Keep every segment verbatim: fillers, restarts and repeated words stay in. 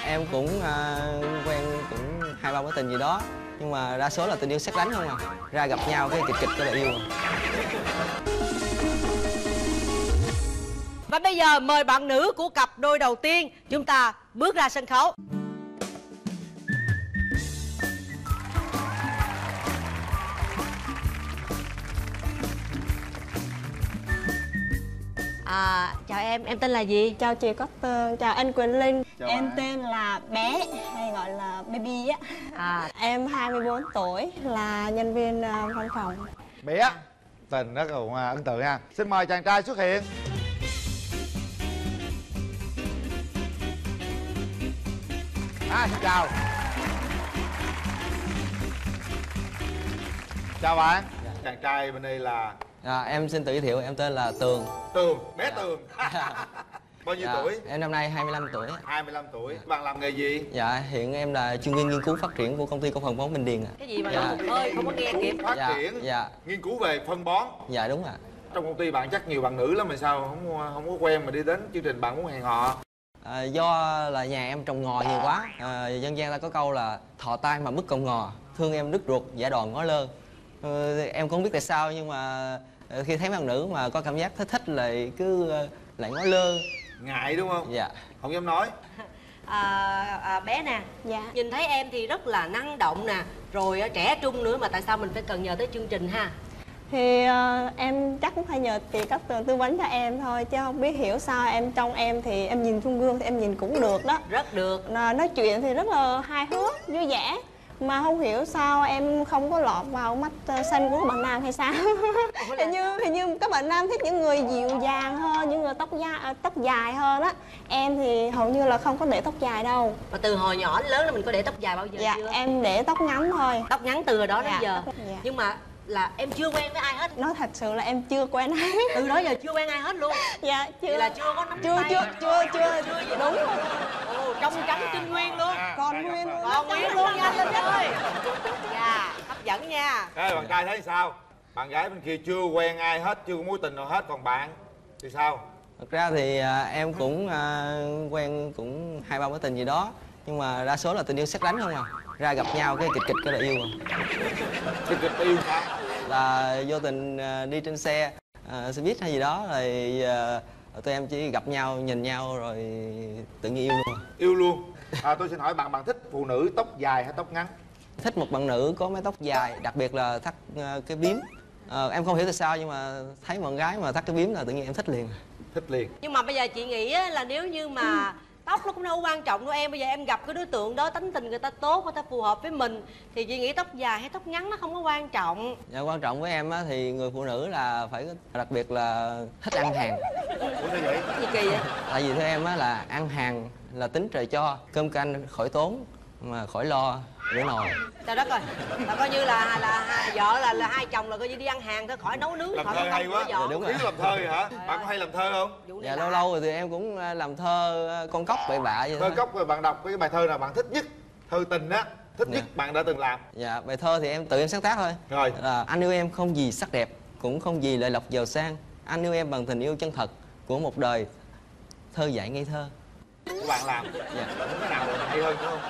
Em cũng uh, quen cũng hai ba mối tình gì đó, nhưng mà đa số là tình yêu sét đánh không à. Ra gặp nhau cái kịch kịch cái là yêu à. Và bây giờ mời bạn nữ của cặp đôi đầu tiên chúng ta bước ra sân khấu. À, chào em, em tên là gì? Chào chị Cutter, chào anh Quỳnh Linh. Chào em bạn. tên là Bé, hay gọi là Baby á. À, Em hai mươi bốn tuổi, là nhân viên uh, văn phòng. Bé, tình rất là ấn tượng ha. Xin mời chàng trai xuất hiện. À, xin chào. Chào bạn. Chàng trai bên đây là... À, em xin tự giới thiệu, em tên là Tường. Tường, bé Tường. Bao nhiêu Dạ, tuổi? em năm nay hai mươi lăm tuổi. hai mươi lăm tuổi. Bạn làm nghề gì? Dạ, hiện em là chuyên viên nghiên cứu phát triển của công ty cổ phần bón Bình Điền. cái gì mà Dạ. nói một hơi không có nghe kịp. Phát Dạ, triển, dạ. nghiên cứu về phân bón. Dạ đúng ạ. Trong công ty bạn chắc nhiều bạn nữ lắm mà sao không không có quen mà đi đến chương trình bạn muốn hẹn hò? À, do là nhà em trồng ngò nhiều quá. À, dân gian ta có câu là thò tay mà mất cọng ngò, thương em đứt ruột giả đòn ngó lơ. Ờ, em cũng không biết tại sao nhưng mà khi thấy bạn nữ mà có cảm giác thích thích lại cứ lại ngó lơ. Ngại đúng không? Dạ. Không dám nói. À, à, bé nè, Dạ. nhìn thấy em thì rất là năng động nè, rồi trẻ trung nữa, mà tại sao mình phải cần nhờ tới chương trình ha? Thì uh, em chắc cũng phải nhờ chị Cutter tư vấn cho em thôi, chứ không biết hiểu sao em trong em thì em nhìn trong gương thì em nhìn cũng được đó. Rất được. Nói chuyện thì rất là hài hước, vui vẻ. Mà không hiểu sao em không có lọt vào mắt xanh của các bạn nam hay sao? hình như hình như các bạn nam thích những người dịu dàng hơn, những người tóc da, tóc dài hơn á. Em thì hầu như là không có để tóc dài đâu. Mà từ hồi nhỏ đến lớn là mình có để tóc dài bao giờ Dạ, chưa? em để tóc ngắn thôi. Tóc ngắn từ hồi đó đến Dạ, giờ. tóc- dạ. Nhưng mà là em chưa quen với ai hết. Nói thật sự là em chưa quen ai. Từ đó giờ chưa quen ai hết luôn. Dạ, chưa. Vậy là chưa có nắm Chưa, tay. chưa, chưa, chưa, chưa gì đúng hết. rồi. Ồ, trong trắng tinh nguyên luôn. Còn nguyên luôn. Còn nguyên luôn nha anh Linh ơi. Dạ, hấp dẫn nha. Ê, bạn trai thấy sao? Bạn gái bên kia chưa quen ai hết, chưa có mối tình nào hết, còn bạn thì sao? Thật ra thì à, em cũng à, quen cũng hai ba mối tình gì đó, nhưng mà đa số là tình yêu sét đánh không à. Ra gặp nhau cái kịch kịch cái là yêu à. Kịch kịch yêu sao? Là vô tình à, đi trên xe à, xe buýt hay gì đó rồi à, tụi em chỉ gặp nhau nhìn nhau rồi tự nhiên yêu luôn. Yêu luôn. À, tôi xin hỏi bạn, bạn thích phụ nữ tóc dài hay tóc ngắn? Thích một bạn nữ có mái tóc dài, đặc biệt là thắt à, cái bím. À, em không hiểu tại sao nhưng mà thấy bạn gái mà thắt cái bím là tự nhiên em thích liền. Thích liền. Nhưng mà bây giờ chị nghĩ á, là nếu như mà tóc nó cũng đâu có quan trọng đâu em. Bây giờ em gặp cái đối tượng đó, tánh tình người ta tốt, người ta phù hợp với mình, thì chị nghĩ tóc dài hay tóc ngắn nó không có quan trọng. Dạ, quan trọng với em á, thì người phụ nữ là phải đặc biệt là thích ăn hàng. Ủa sao vậy? Gì kỳ vậy? Tại vì theo em á là ăn hàng là tính trời cho, cơm canh khỏi tốn mà khỏi lo rửa nồi. Trời đất ơi, là coi như là là hai vợ là là hai chồng là coi như đi ăn hàng thôi, khỏi nấu nướng, Làm khỏi thơ nấu hay cơm quá. rửa dọn. Dạ, đúng rồi. Biết làm thơ vậy hả? Bạn có hay làm thơ không? Vụ này Dạ lạ. lâu lâu rồi thì em cũng làm thơ con cóc bậy bạ vậy Thơ thôi. cốc rồi bạn đọc cái bài thơ nào bạn thích nhất? Thơ tình á, thích Dạ. nhất bạn đã từng làm. Dạ, bài thơ thì em tự em sáng tác thôi. Rồi. Là anh yêu em không gì sắc đẹp, cũng không gì lợi lộc giàu sang. Anh yêu em bằng tình yêu chân thật của một đời thơ dại ngây thơ. Của bạn làm. Dạ. Không cái nào hay hơn đúng không?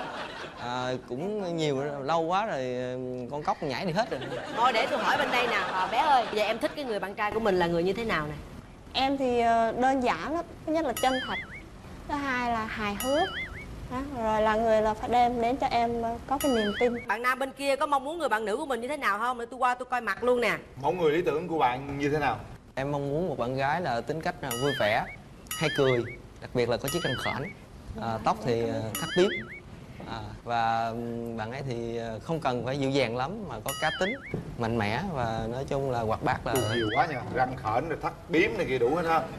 À, cũng nhiều lâu quá rồi con cóc nhảy đi hết rồi. Thôi để tôi hỏi bên đây nè, à, bé ơi, giờ em thích cái người bạn trai của mình là người như thế nào nè? Em thì ờ, đơn giản lắm. Thứ nhất là chân thật. Thứ hai là hài hước. Đó. Rồi là người là phải đem đến cho em ờ, có cái niềm tin. Bạn nam bên kia có mong muốn người bạn nữ của mình như thế nào không? Để tôi qua tôi coi mặt luôn nè. Mẫu người lý tưởng của bạn như thế nào? Em mong muốn một bạn gái là tính cách là vui vẻ, hay cười, đặc biệt là có chiếc răng khểnh, à, tóc thì thắt bím, à, và ừm, bạn ấy thì không cần phải dịu dàng lắm mà có cá tính, mạnh mẽ và nói chung là hoạt bát là. Ui, nhiều quá nha, răng khểnh rồi thắt bím này kia đủ hết ha.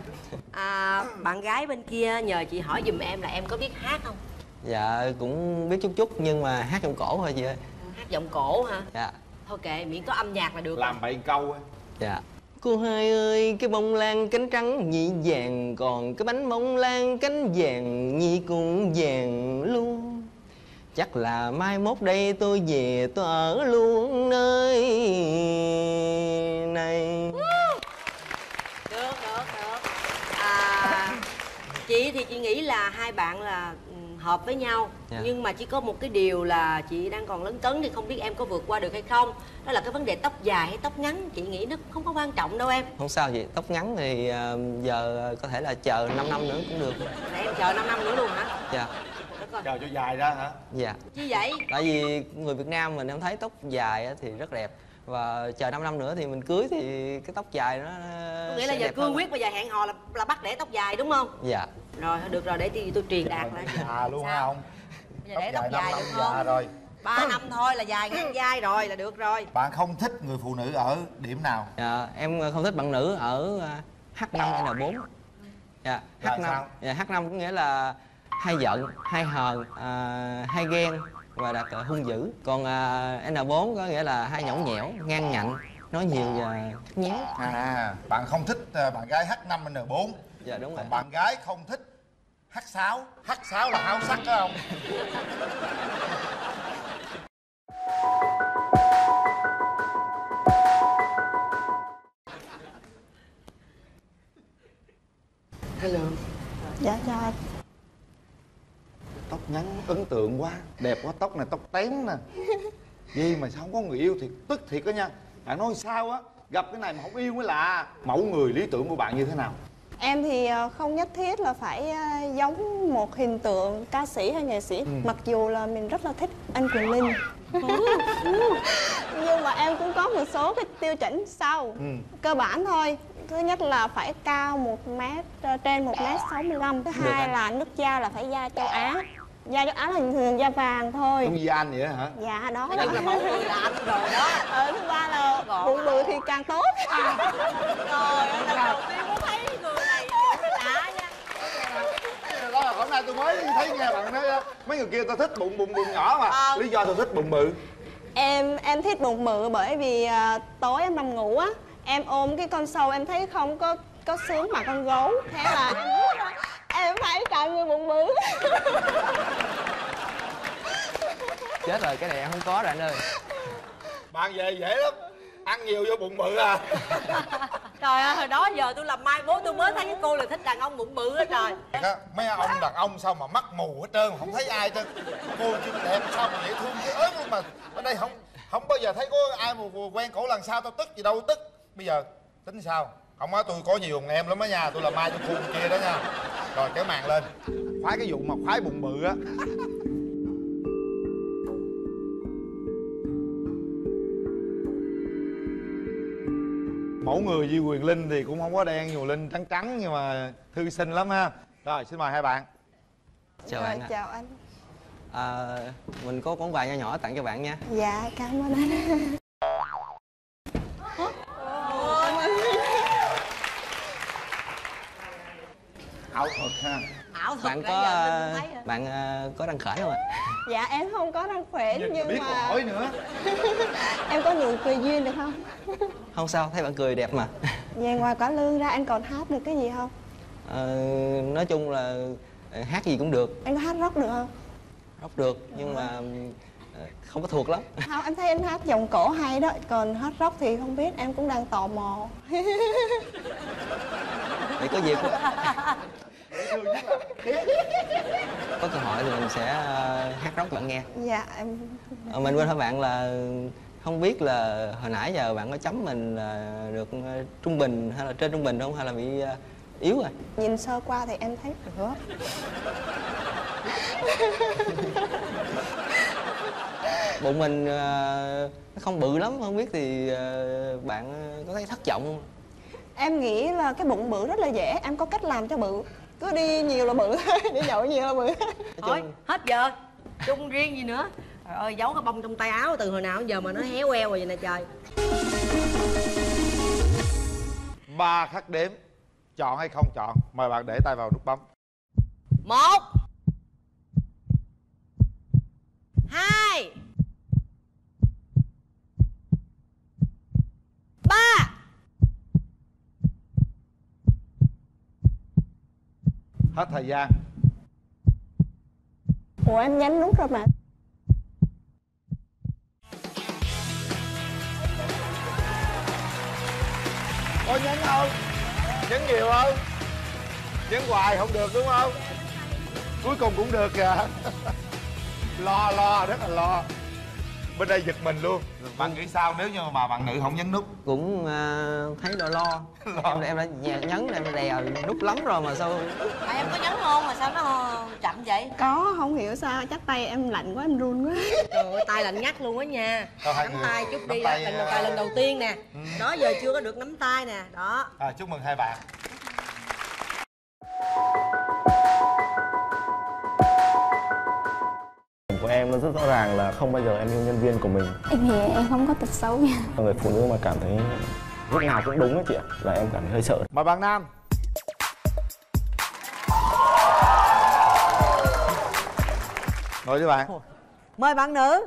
À, bạn gái bên kia nhờ chị hỏi giùm em là em có biết hát không? Dạ cũng biết chút chút nhưng mà hát trong cổ thôi chị ơi. Hát giọng cổ hả? Dạ. Thôi kệ, miễn có âm nhạc là được. Làm bậy câu á. Dạ. Cô hai ơi, cái bông lan cánh trắng nhị vàng, còn cái bánh bông lan cánh vàng nhị cũng vàng luôn. Chắc là mai mốt đây tôi về tôi ở luôn nơi này. Được, được, được. À, chị thì chị nghĩ là hai bạn là ừ, hợp với nhau. Dạ. Nhưng mà chỉ có một cái điều là chị đang còn lấn cấn thì không biết em có vượt qua được hay không. Đó là cái vấn đề tóc dài hay tóc ngắn. Chị nghĩ nó không có quan trọng đâu em. Không sao chị, tóc ngắn thì ờ, giờ có thể là chờ 5 năm nữa cũng được. Để em chờ 5 năm nữa luôn hả? Dạ. Đất ơi. Chờ cho dài ra hả? Dạ. Chi vậy? Tại vì người Việt Nam mình em thấy tóc dài á thì rất đẹp. Và chờ 5 năm nữa thì mình cưới thì cái tóc dài nó Có nghĩa là sẽ giờ đẹp cương hơn. quyết bây giờ hẹn hò là là bắt để tóc dài đúng không? Dạ. Rồi thôi được rồi, để tôi, tôi truyền đạt lại. Già luôn hả Sao? không? Bây giờ để tóc dài năm được năm già không? rồi. ba năm thôi là dài ngang vai rồi là được rồi. Bạn không thích người phụ nữ ở điểm nào? Dạ, em không thích bạn nữ ở H năm N bốn. Dạ, H Là năm. sao? Dạ, H năm có nghĩa là hay giận, hay hờn, à, hay ghen và đặc hung dữ. Còn à, N bốn có nghĩa là hay nhõng nhẽo, ngang ngạnh, nói nhiều và nhéo. À, bạn không thích uh, bạn gái H năm N bốn. Dạ đúng rồi. Còn bạn gái không thích H sáu. H sáu là háo sắc đó không? Hello. Dạ chào anh. Tóc ngắn ấn tượng quá. Đẹp quá, tóc này tóc tén nè. Gì mà sao không có người yêu thì tức thiệt đó nha. Bạn nói sao á, gặp cái này mà không yêu mới lạ. Mẫu người lý tưởng của bạn như thế nào? Em thì ờ, không nhất thiết là phải ờ, giống một hình tượng ca sĩ hay nghệ sĩ. Mặc dù là mình rất là thích anh Quyền Linh. Nhưng mà em cũng có một số cái tiêu chuẩn sau. Ừ. Cơ bản thôi. Thứ nhất là phải cao một mét, ờ, trên một mét sáu mươi lăm. Thứ hai anh. là nước da là phải da châu Á. Da châu Á là thường da vàng thôi. Giống như anh vậy đó hả? Dạ đó. Nói chung là mẫu người là anh rồi đó. Ờ, thứ ba là Gọn bụng bự thì càng tốt. Trời ơi, lần đầu tiên có thấy người này kiểu lạ nha. Đó là hôm nay tôi mới thấy nghe bạn nói á, mấy người kia tao thích bụng bụng bụng nhỏ mà. Ờ. Lý do tao thích bụng bự. Em em thích bụng bự bởi vì à, tối em nằm ngủ á, em ôm cái con sâu em thấy không có có sướng mà con gấu, thế là em, em phải chọn người bụng bự. Chết rồi, cái này em không có rồi anh ơi. Bạn về dễ lắm. Ăn nhiều vô bụng bự à. Trời ơi, hồi đó giờ tôi làm mai bố tôi mới thấy cái cô là thích đàn ông bụng bự hết rồi. Thiệt á, mấy ông đàn ông sao mà mắt mù hết trơn, không thấy ai hết trơn. Cô chưa đẹp sao mà dễ thương dễ ớn luôn mà. Ở đây không không bao giờ thấy có ai mà quen cổ lần sau tao tức gì đâu tức. Bây giờ tính sao? Không á, tôi có nhiều thằng em lắm á nha, tôi làm mai cho khu kia đó nha. Rồi kéo màn lên. Khoái cái vụ mà khoái bụng bự á. Mẫu người như Quyền Linh thì cũng không có đen, Quyền Linh trắng trắng nhưng mà thư sinh lắm ha. Rồi xin mời hai bạn. Chào Rồi, bạn ạ. chào anh. À, mình có món quà nho nhỏ tặng cho bạn nha. Dạ cảm ơn anh. Ảo thuật ha. Ảo thuật Bạn nãy có giờ mình không thấy hả? bạn à, có răng khểnh không ạ? Dạ em không có răng khỏe Nhìn nhưng biết còn mà hỏi nữa. em có nụ cười duyên được không? Không sao, thấy bạn cười đẹp mà. Về ngoài quả lương ra anh còn hát được cái gì không? Ờ, nói chung là ờ, hát gì cũng được, Anh có hát rock được không? rock được nhưng mà ờ, không có thuộc lắm. Không, em thấy anh hát giọng cổ hay đó. Còn hát rock thì không biết, em cũng đang tò mò. Để có dịp có cơ hội thì mình sẽ ờ, hát rock bạn nghe. Dạ em... Ờ, mình quên hỏi bạn là không biết là hồi nãy giờ bạn có chấm mình là được ờ, trung bình hay là trên trung bình không, hay là bị ờ, yếu rồi? Nhìn sơ qua thì em thấy được. Bụng mình ờ, nó không bự lắm, không biết thì ờ, bạn có thấy thất vọng không? Em nghĩ là cái bụng bự rất là dễ, em có cách làm cho bự. Cứ đi nhiều là bự, đi nhậu nhiều là bự. Thôi, hết giờ. Chung riêng gì nữa. Trời ơi, giấu cái bông trong tay áo từ hồi nào đến giờ mà nó héo eo rồi vậy nè trời. Ba khắc đếm. Chọn hay không chọn? Mời bạn để tay vào nút bấm. Một, hai, ba. Hết thời gian. Ủa em nhấn nút rồi mà. Có nhấn không? Nhấn nhiều không? Nhấn hoài không được đúng không? Cuối cùng cũng được kìa. Lo lo rất là lo. Bên đây giật mình luôn. Bạn nghĩ sao nếu như mà bạn nữ không nhấn nút? Cũng uh, thấy lo lo, lo. Em, em đã nhấn, em đã đè nút lắm rồi mà sao. À, em có nhấn không mà sao nó chậm vậy? Có, không hiểu sao chắc tay em lạnh quá, em run quá. Trời ơi, tay lạnh ngắt luôn á nha. Thôi, hai nắm người tay chút nắm đi, tay, lần đầu tay lần đầu tiên nè. Ừ. Đó giờ chưa có được nắm tay nè, đó. À, chúc mừng hai bạn. Của em nó rất rõ ràng là không bao giờ em yêu nhân viên của mình. Em nghĩ em không có tật xấu nha. Người phụ nữ mà cảm thấy lúc nào cũng đúng ấy chị ạ, là em cảm thấy hơi sợ. Mời bạn nam. Ngồi với bạn. Mời bạn nữ.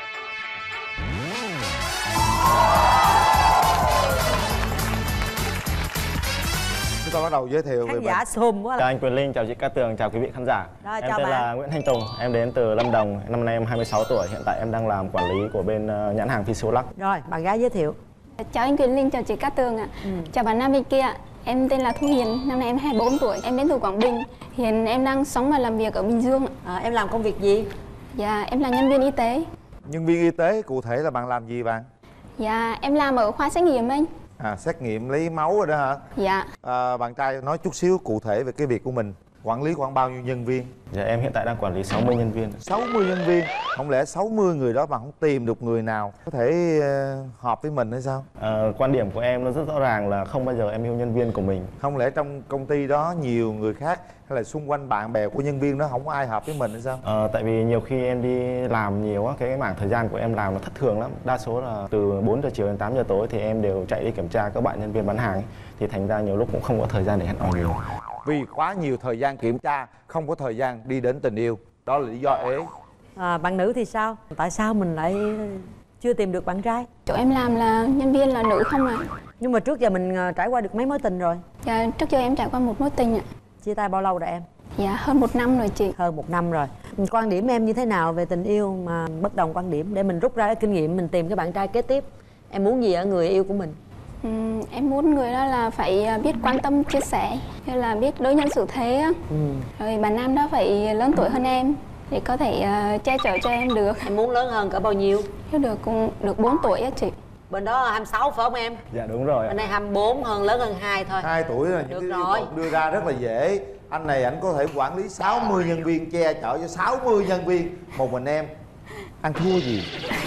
Chúng ta bắt đầu giới thiệu về Khán bạn. giả xùm quá. Chào anh Quyền Linh, chào chị Cát Tường, chào quý vị khán giả. Rồi, em chào tên bạn. là Nguyễn Thanh Tùng, em đến từ Lâm Đồng, năm nay em hai mươi sáu tuổi, hiện tại em đang làm quản lý của bên uh, nhãn hàng Physiolac. Rồi, bạn gái giới thiệu. Chào anh Quyền Linh, chào chị Cát Tường ạ. Ừ. Chào bạn nam bên kia ạ. Em tên là Thu Hiền, năm nay em hai mươi bốn tuổi, em đến từ Quảng Bình. Hiện em đang sống và làm việc ở Bình Dương ạ. À, em làm công việc gì? Dạ, em là nhân viên y tế. Nhân viên y tế cụ thể là bạn làm gì bạn? Dạ, em làm ở khoa xét nghiệm anh. À, xét nghiệm lấy máu rồi đó hả? Dạ. À, bạn trai nói chút xíu cụ thể về cái việc của mình. Quản lý khoảng bao nhiêu nhân viên? Dạ, em hiện tại đang quản lý sáu mươi nhân viên. sáu mươi nhân viên. Không lẽ sáu mươi người đó mà không tìm được người nào có thể uh, hợp với mình hay sao? À, quan điểm của em nó rất rõ ràng là không bao giờ em yêu nhân viên của mình. Không lẽ trong công ty đó nhiều người khác hay là xung quanh bạn bè của nhân viên đó không có ai hợp với mình hay sao? À, tại vì nhiều khi em đi làm nhiều á, cái mảng thời gian của em làm nó thất thường lắm. Đa số là từ bốn giờ chiều đến tám giờ tối thì em đều chạy đi kiểm tra các bạn nhân viên bán hàng ấy. Thì thành ra nhiều lúc cũng không có thời gian để hẹn hò nhiều. Vì quá nhiều thời gian kiểm tra, không có thời gian đi đến tình yêu. Đó là lý do ế. À, bạn nữ thì sao? Tại sao mình lại chưa tìm được bạn trai? Chỗ em làm là nhân viên là nữ không ạ. Nhưng mà trước giờ mình trải qua được mấy mối tình rồi? Dạ, trước giờ em trải qua một mối tình ạ. Chia tay bao lâu rồi em? Dạ, hơn một năm rồi chị. Hơn một năm rồi. Quan điểm em như thế nào về tình yêu mà bất đồng quan điểm để mình rút ra cái kinh nghiệm mình tìm cái bạn trai kế tiếp? Em muốn gì ở người yêu của mình? Uhm, em muốn người đó là phải biết quan tâm, chia sẻ, như là biết đối nhân xử thế á. Ừ. Rồi bạn nam đó phải lớn tuổi hơn em để có thể uh, che chở cho em được. Em muốn lớn hơn cỡ bao nhiêu? Nếu được cũng được bốn tuổi á chị. Bên đó hai mươi sáu phải không em? Dạ đúng rồi ạ. Bên đây hai mươi bốn, hơn lớn hơn hai thôi. Hai tuổi là những Được cái rồi. yêu cầu đưa ra rất là dễ. Anh này ảnh có thể quản lý sáu mươi nhân viên, che chở cho sáu mươi nhân viên. Một mình em ăn thua gì?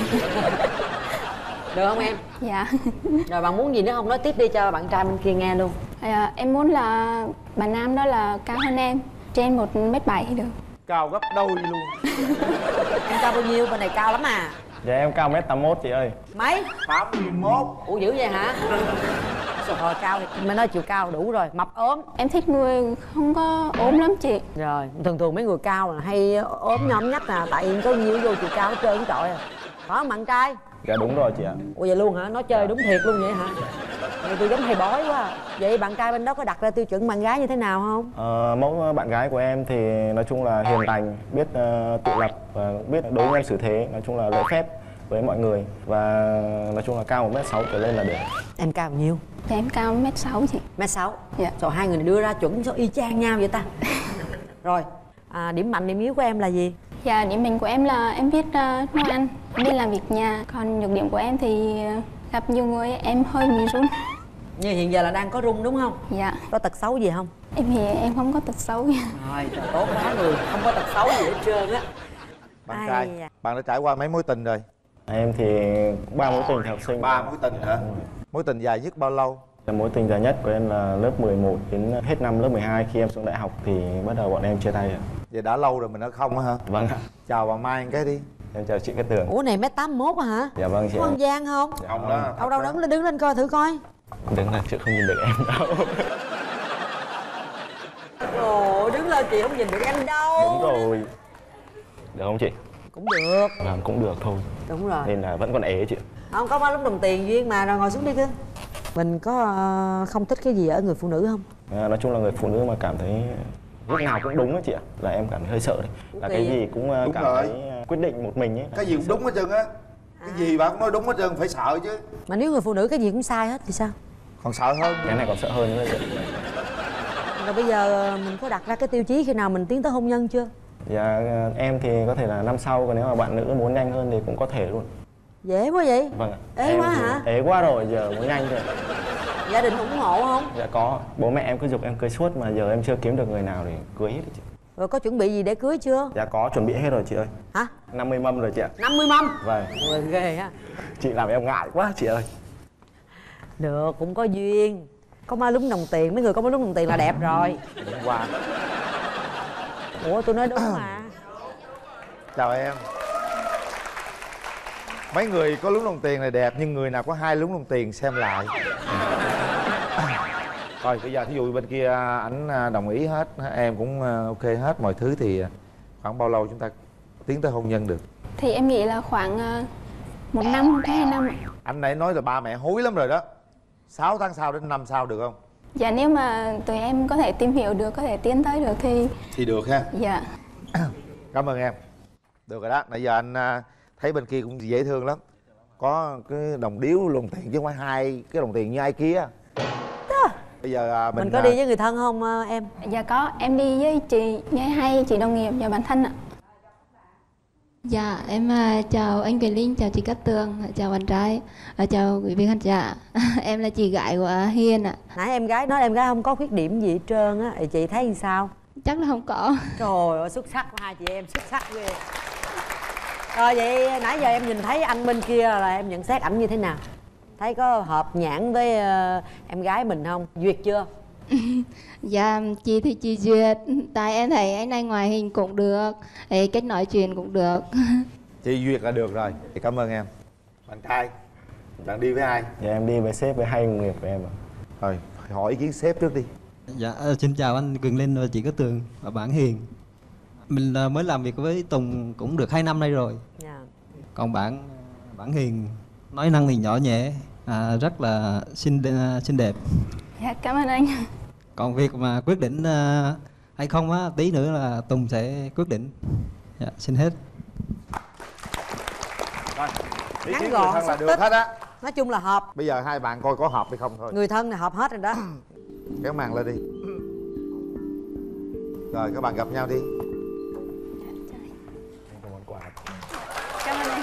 Được không em? Dạ. Rồi bạn muốn gì nữa không? Nói tiếp đi cho bạn trai bên kia nghe luôn. À, em muốn là bạn nam đó là cao hơn em, trên một mét bảy được. Cao gấp đôi luôn. Em cao bao nhiêu? Bên này cao lắm à. Dạ em cao mét tám mốt chị ơi. Mấy? tám mươi mốt. Ủa dữ vậy hả? Rồi cao thì mới nói chiều cao đủ rồi. Mập ốm. Em thích người không có ốm lắm chị. Rồi thường thường mấy người cao là hay ốm nhom nhách nè. Tại vì có nhiều vô chiều cao hết trơn hết trọi à. Có không bạn trai? Dạ đúng rồi chị ạ. Ủa vậy luôn hả? Nói chơi đúng thiệt luôn vậy hả? Vậy tôi giống thầy bói quá à. Vậy bạn trai bên đó có đặt ra tiêu chuẩn bạn gái như thế nào không? Ờ, mẫu bạn gái của em thì nói chung là hiền lành, biết uh, tự lập và biết đối nhân xử thế, nói chung là lễ phép với mọi người và nói chung là cao một mét sáu trở lên là được. Em cao bao nhiêu? Thì em cao mét sáu chị. Mét sáu. Dạ. Rồi hai người này đưa ra chuẩn sao y chang nhau vậy ta? Rồi à, điểm mạnh điểm yếu của em là gì? Dạ, điểm mạnh của em là em biết uh, nấu ăn, em biết làm việc nhà. Còn nhược điểm của em thì uh, gặp nhiều người em hơi bị run. Như hiện giờ là đang có rung đúng không? Dạ. Có tật xấu gì không? Em thì em không có tật xấu. Rồi, tốt quá người, không có tật xấu gì hết trơn á. Bạn Ai trai, à. bạn đã trải qua mấy mối tình rồi? Em thì ba mối tình theo học sinh. Ba mối tình hả? Mối tình dài nhất bao lâu? Mối tình dài nhất của em là lớp mười một đến hết năm lớp mười hai, khi em xuống đại học thì bắt đầu bọn em chia tay ạ. Vậy đã lâu rồi mình đã không á hả? Vâng ạ. Chào bà Mai cái đi. Em chào chị Cát Tường. Ủa này mét tám mốt hả? Dạ vâng chị. Có Em. ăn gian không? Dạ, Không đó. Đâu đâu đứng lên đứng lên coi thử coi. Đứng là chị không nhìn được em đâu. Ồ, đứng lên chị không nhìn được em đâu. Đúng rồi. Được không chị? Cũng được. Làm cũng được thôi. Đúng rồi. Nên là vẫn còn ế chị. Không có lúc đồng tiền duyên mà, rồi ngồi xuống đi cưng. Mình có uh, không thích cái gì ở người phụ nữ không? À, nói chung là người phụ nữ mà cảm thấy lúc nào cũng đúng á chị ạ, là em cảm thấy hơi sợ đấy. Là cái gì cũng uh, Đúng cảm rồi. thấy uh, quyết định một mình ấy. Cái gì cũng đúng hết trơn á. Cái gì bạn cũng nói đúng hết trơn, phải sợ chứ. Mà nếu người phụ nữ cái gì cũng sai hết thì sao? Còn sợ hơn. Cái này còn sợ hơn nữa chị. Rồi bây giờ mình có đặt ra cái tiêu chí khi nào mình tiến tới hôn nhân chưa? Dạ em thì có thể là năm sau, còn nếu mà bạn nữ muốn nhanh hơn thì cũng có thể luôn. Dễ quá vậy. Vâng ạ. Ế Em quá thì hả? Ế quá rồi, giờ muốn nhanh thôi. Gia đình ủng hộ không? Dạ có, bố mẹ em cứ giục em cưới suốt mà giờ em chưa kiếm được người nào để cưới hết chị. Rồi có chuẩn bị gì để cưới chưa? Dạ có, chuẩn bị hết rồi chị ơi. Hả? năm mươi mâm rồi chị ạ. năm mươi mâm? Vâng. Ôi ghê ha. Chị làm em ngại quá chị ơi. Được, cũng có duyên. Có má lúng đồng tiền, mấy người có má lúng đồng tiền là đẹp rồi. Đúng qua. Ủa tôi nói đúng mà. Chào em. Mấy người có lúng đồng tiền này đẹp, nhưng người nào có hai lúng đồng tiền xem lại. Rồi bây giờ thí dụ bên kia ảnh đồng ý hết, em cũng ok hết mọi thứ, thì khoảng bao lâu chúng ta tiến tới hôn nhân được? Thì em nghĩ là khoảng uh, một năm tới hai năm ạ. Anh nãy nói là ba mẹ hối lắm rồi đó. Sáu tháng sau đến năm sau được không? Dạ nếu mà tụi em có thể tìm hiểu được, có thể tiến tới được thì... Thì được ha. Dạ. Cảm ơn em. Được rồi đó, nãy giờ anh thấy bên kia cũng dễ thương lắm. Có cái đồng điếu đồng tiền chứ không phải hai cái đồng tiền như ai kia. Bây giờ mình, mình có đi với người thân không em? Dạ có, em đi với chị, với hai chị đồng nghiệp và bạn thân ạ. Dạ, em uh, chào anh Quyền Linh, chào chị Cát Tường, chào bạn trai, uh, chào quý vị khán giả. Em là chị gái của Hiền ạ. Nãy em gái nói em gái không có khuyết điểm gì hết trơn á, thì chị thấy như sao? Chắc là không có. Trời ơi, xuất sắc, hai chị em xuất sắc ghê. Rồi vậy nãy giờ em nhìn thấy anh bên kia là em nhận xét ảnh như thế nào? Thấy có hợp nhãn với uh, em gái mình không? Duyệt chưa? Dạ, chị thì chị duyệt. Tại em thấy anh này ngoại hình cũng được, ấy, cách nói chuyện cũng được. Chị duyệt là được rồi. Thì cảm ơn em. Bạn trai, bạn đi với ai? Dạ em đi với sếp với hai đồng nghiệp của em ạ. Rồi, hỏi ý kiến sếp trước đi. Dạ, xin chào anh Quyền Linh và chị Cát Tường và bạn Hiền. Mình mới làm việc với Tùng cũng được hai năm nay rồi. Yeah. Còn bạn bạn Hiền nói năng thì nhỏ nhẹ, à, rất là xinh xinh đẹp. Dạ cảm ơn anh. Còn việc mà quyết định uh, hay không á, tí nữa là Tùng sẽ quyết định. Dạ, xin hết. Rồi, ý Ngắn kiến gọn, người thân là xúc được tích. hết á. Nói chung là hợp. Bây giờ hai bạn coi có hợp hay không thôi. Người thân là hợp hết rồi đó. Kéo màn lên đi. Rồi các bạn gặp nhau đi. Cảm ơn anh.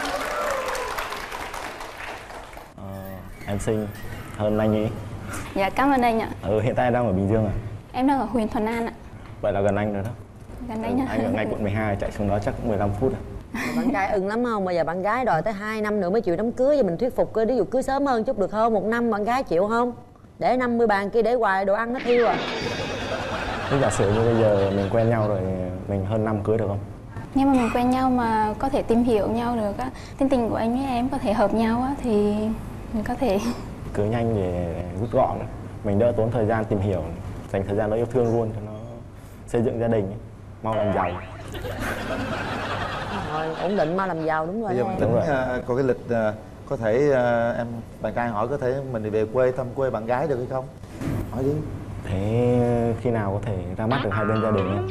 Ờ, em xinh hơn anh ý. Dạ cảm ơn anh ạ. Ừ, hiện tại đang ở Bình Dương à? Em đang ở huyện Thuận An ạ. Vậy là gần anh rồi đó. Gần Ừ, anh ạ. anh ở ngay quận mười hai, chạy xuống đó chắc cũng mười lăm phút à. Bạn trai ưng lắm không? Bây giờ bạn gái đòi tới hai năm nữa mới chịu đám cưới, và mình thuyết phục cơ, ví dụ cưới sớm hơn chút được không? Một năm bạn gái chịu không? Để năm mươi bàn kia để hoài đồ ăn nó thiêu à. Thế giả sử như bây giờ mình quen nhau rồi, mình hơn năm cưới được không? Nhưng mà mình quen nhau mà có thể tìm hiểu nhau được á, tính tình của anh với em có thể hợp nhau á, thì mình có thể Cưới nhanh để rút gọn, mình đỡ tốn thời gian tìm hiểu, dành thời gian đó yêu thương luôn cho nó xây dựng gia đình, mau làm giàu. Rồi ổn định mau làm giàu, đúng rồi. Bây giờ đó mình em. tính uh, coi cái lịch uh, có thể uh, em bạn trai hỏi có thể mình về quê thăm quê bạn gái được hay không? Hỏi đi. Thế khi nào có thể ra mắt được hai bên gia đình ấy?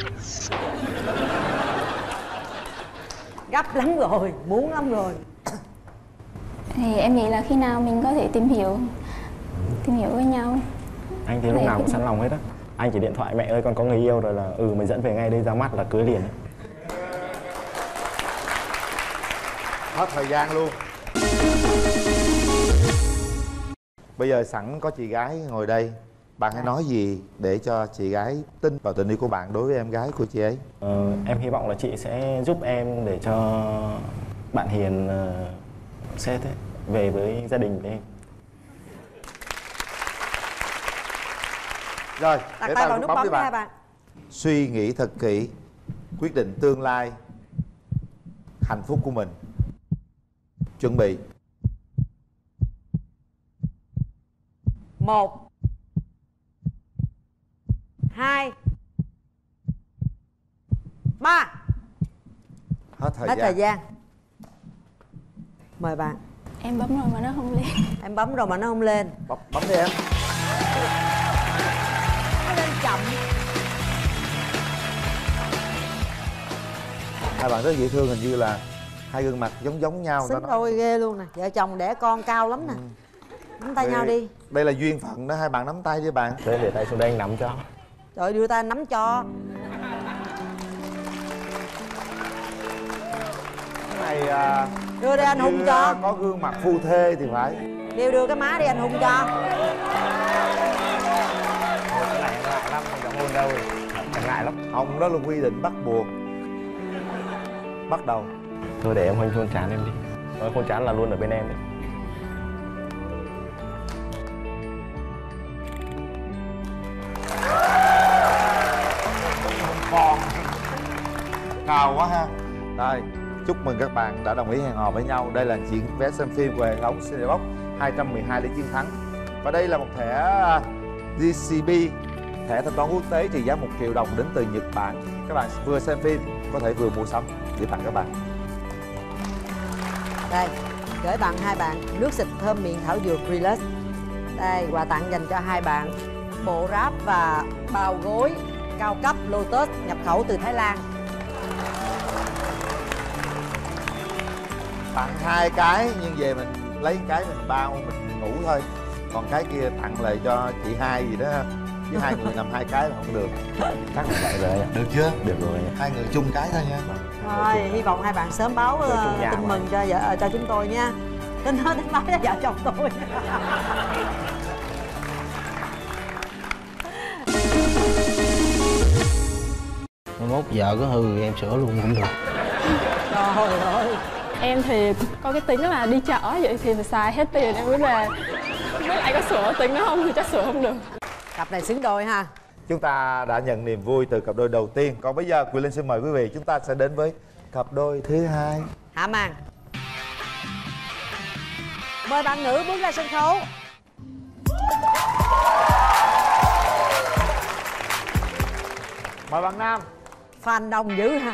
Gấp lắm rồi, muốn lắm rồi. thì em nghĩ là khi nào mình có thể tìm hiểu tìm hiểu với nhau. Anh thì lúc nào cũng sẵn lòng hết á. Anh chỉ điện thoại mẹ ơi con có người yêu rồi là ừ mày dẫn về ngay đây ra mắt là cưới liền ấy. Hết thời gian luôn. Bây giờ sẵn có chị gái ngồi đây, bạn hãy nói gì để cho chị gái tin vào tình yêu của bạn đối với em gái của chị ấy? Ờ, em hy vọng là chị sẽ giúp em để cho bạn Hiền uh, sẽ thế, về với gia đình của em. Rồi, Đặt để tay ta vào nút nút bấm bấm đi đi hai bạn. bạn. Suy nghĩ thật kỹ, quyết định tương lai hạnh phúc của mình. Chuẩn bị. Một, hai, ba. Hết thời Hết gian. thời gian. Mời bạn. Em bấm rồi mà nó không lên. Em bấm rồi mà nó không lên. Bấm, bấm đi em. Nó lên chậm. Hai bạn rất dễ thương, hình như là hai gương mặt giống giống nhau. Xứng đôi ghê luôn nè. Vợ chồng đẻ con cao lắm nè. Nắm tay đây, nhau đi. Đây là duyên phận đó, hai bạn nắm tay với bạn. Thế để tay xuống đây anh nắm cho. Trời, đưa ta nắm cho. Cái này à, Đưa đây anh như, Hùng cho. à, có gương mặt phu thê thì phải. Đưa đưa cái má đi anh Hùng cho. Thôi cái này nó ngại lắm, không dám hôn đâu. Chẳng ngại lắm. Ông đó là quy định bắt buộc. Bắt đầu. Thôi để em hôn hôn trán em đi. Nói hôn trán là luôn ở bên em đấy. Con cao quá ha. Rồi, chúc mừng các bạn đã đồng ý hẹn hò với nhau. Đây là chuyện vé xem phim của hệ thống Cinebox hai trăm mười hai để chiến thắng. Và đây là một thẻ giê xê bê, thẻ thanh toán quốc tế trị giá một triệu đồng đến từ Nhật Bản. Các bạn vừa xem phim có thể vừa mua sắm để tặng các bạn. Đây, gửi tặng hai bạn nước xịt thơm miệng thảo dược Relax. Đây, quà tặng dành cho hai bạn bộ ráp và bao gối cao cấp Lotus nhập khẩu từ Thái Lan. Tặng hai cái nhưng về mình lấy cái mình bao mình ngủ thôi. Còn cái kia tặng lại cho chị hai gì đó, chứ hai người nằm hai cái là không được. Chắc là vậy rồi. Được chưa? Được rồi. Hai người chung cái thôi nha. Thôi, hy vọng hai bạn sớm báo Rồi, chung uh, nhà tin mà. mừng cho vợ cho chúng tôi nha. Tin nói tin báo cho vợ chồng tôi. Mai mốt vợ có hư thì em sửa luôn cũng được. Trời ơi. Em thì có cái tính là đi chợ vậy thì phải xài hết tiền em mới về. Với lại có sửa tính nó không thì chắc sửa không được. Cặp này xứng đôi ha. Chúng ta đã nhận niềm vui từ cặp đôi đầu tiên. Còn bây giờ Quyền Linh xin mời quý vị, chúng ta sẽ đến với cặp đôi thứ hai. Hạ màn. Mời bạn nữ bước ra sân khấu. Mời bạn nam. Fan đông dữ ha.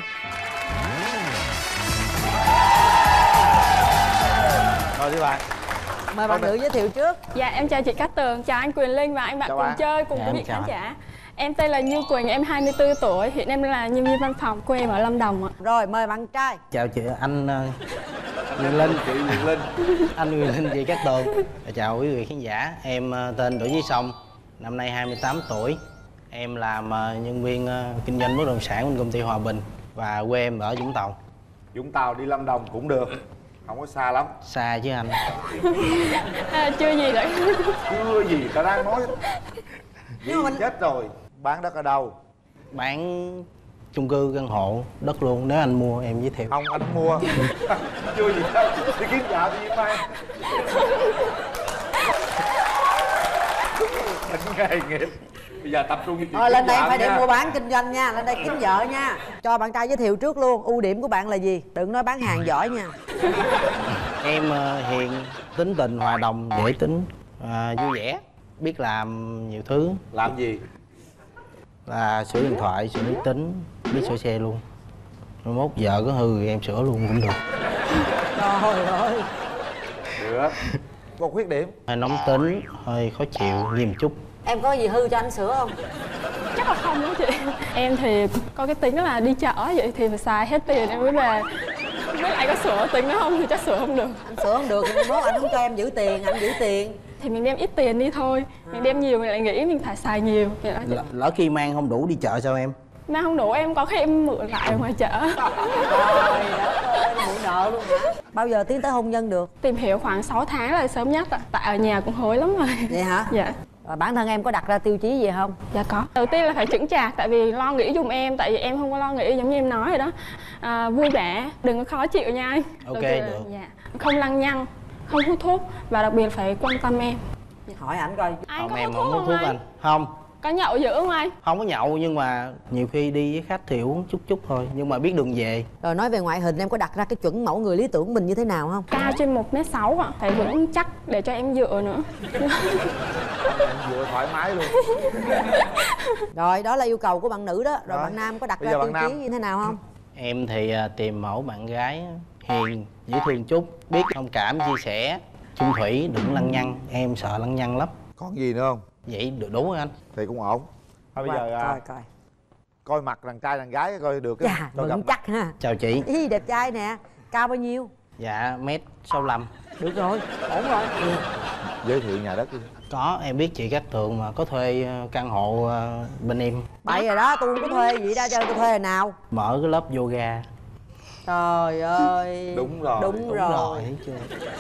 Mời đi bạn. Mời bạn nữ giới thiệu trước. Dạ em chào chị Cát Tường, chào anh Quyền Linh và anh bạn Chào cùng bạn. chơi cùng Dạ, quý em vị chào khán anh. giả. Em tên là Như Quỳnh, em hai mươi tư tuổi, hiện em là nhân viên văn phòng, quê em ở Lâm Đồng ạ. Rồi mời bạn trai. Chào chị anh uh, Quyền Linh. Chị Quyền Linh. Anh Quyền Linh, chị Cát Tường. Và chào quý vị khán giả. Em uh, tên Đỗ Duy Song, năm nay hai mươi tám tuổi. Em làm uh, nhân viên uh, kinh doanh bất động sản bên công ty Hòa Bình và quê em ở Vũng Tàu. Vũng Tàu đi Lâm Đồng cũng được, không có xa lắm. Xa chứ anh. À, chưa gì đấy. Chưa gì tao đang nói. Nhưng mà mình- Chết rồi. Bán đất ở đâu? Bán chung cư căn hộ đất luôn, nếu anh mua em giới thiệu. Không, anh không mua. Chưa gì đâu. Đi kiếm vợ đi mai. Bệnh nghề nghiệp. Bây giờ tập trung Ờ, lên đây phải để mua bán kinh doanh nha, lên đây kiếm vợ nha. Cho bạn trai giới thiệu trước luôn, ưu điểm của bạn là gì? Đừng nói bán hàng giỏi nha. Em uh, hiền, tính tình, hòa đồng, dễ tính, uh, vui vẻ, biết làm nhiều thứ. Làm gì? Là sửa điện thoại, sửa máy tính, biết sửa xe luôn. Mai mốt vợ có hư thì em sửa luôn cũng được. Trời ơi. Được. Có khuyết điểm? Hơi nóng tính, hơi khó chịu, nghiêm chút. Em có gì hư cho anh sửa không? Chắc là không đó chị. Em thì có cái tính là đi chợ vậy thì phải xài hết tiền em mới về. Với lại có sửa tính nó không thì chắc sửa không được. Anh sửa không được thì mốt anh không cho em giữ tiền, anh giữ tiền. Thì mình đem ít tiền đi thôi. Mình đem nhiều mình lại nghĩ mình phải xài nhiều. Vậy đó chị. Lỡ, lỡ khi mang không đủ đi chợ sao em? Mà không đủ em có khi em mượn lại ở ngoài chợ. Trời đất ơi, mượn nợ luôn hả? Bao giờ tiến tới hôn nhân được? Tìm hiểu khoảng sáu tháng là sớm nhất ạ. Tại ở nhà cũng hối lắm rồi. Vậy hả? Dạ. Và bản thân em có đặt ra tiêu chí gì không? Dạ có. Đầu tiên là phải chững chạc tại vì lo nghĩ giùm em, tại vì em không có lo nghĩ giống như em nói rồi đó. À, vui vẻ, đừng có khó chịu nha anh. Ok, Đầu tiên là- được. Dạ. Không lăng nhăng, không hút thuốc và đặc biệt phải quan tâm em. Hỏi ảnh coi. Anh Không, có em hút không thuốc hút không thuốc anh? anh. Không, Có nhậu dữ không anh? không có nhậu nhưng mà nhiều khi đi với khách thì uống chút chút thôi. Nhưng mà biết đường về. Rồi nói về ngoại hình em có đặt ra cái chuẩn mẫu người lý tưởng của mình như thế nào không? Cao trên một mét sáu ạ, phải vững chắc để cho em dựa nữa. Vừa thoải mái luôn. Rồi đó là yêu cầu của bạn nữ đó. Rồi Rồi. bạn nam có đặt Bây ra giờ tiêu bạn chí nam. như thế nào không? Em thì à, tìm mẫu bạn gái hiền, dễ thương chút, biết thông cảm, chia sẻ, chung thủy, đừng lăng nhăng. Em sợ lăng nhăng lắm. Còn gì nữa không? Vậy được đủ rồi anh. Thì cũng ổn. Thôi bây Coi, giờ à, coi coi. coi mặt đàn trai đàn gái coi được cái Chà, cho gặp vững mặt. chắc ha. Chào chị. Ý đẹp trai nè. Cao bao nhiêu? Dạ mét sáu lăm. Được rồi, ổn rồi. Giới thiệu nhà đất đi. Có, em biết chị Cát Tường mà có thuê căn hộ bên em. Bậy rồi đó, tôi không có thuê gì đó, cho tôi thuê hồi nào? Mở cái lớp yoga. Trời ơi. Đúng rồi. Đúng, Đúng rồi, rồi, thấy chưa?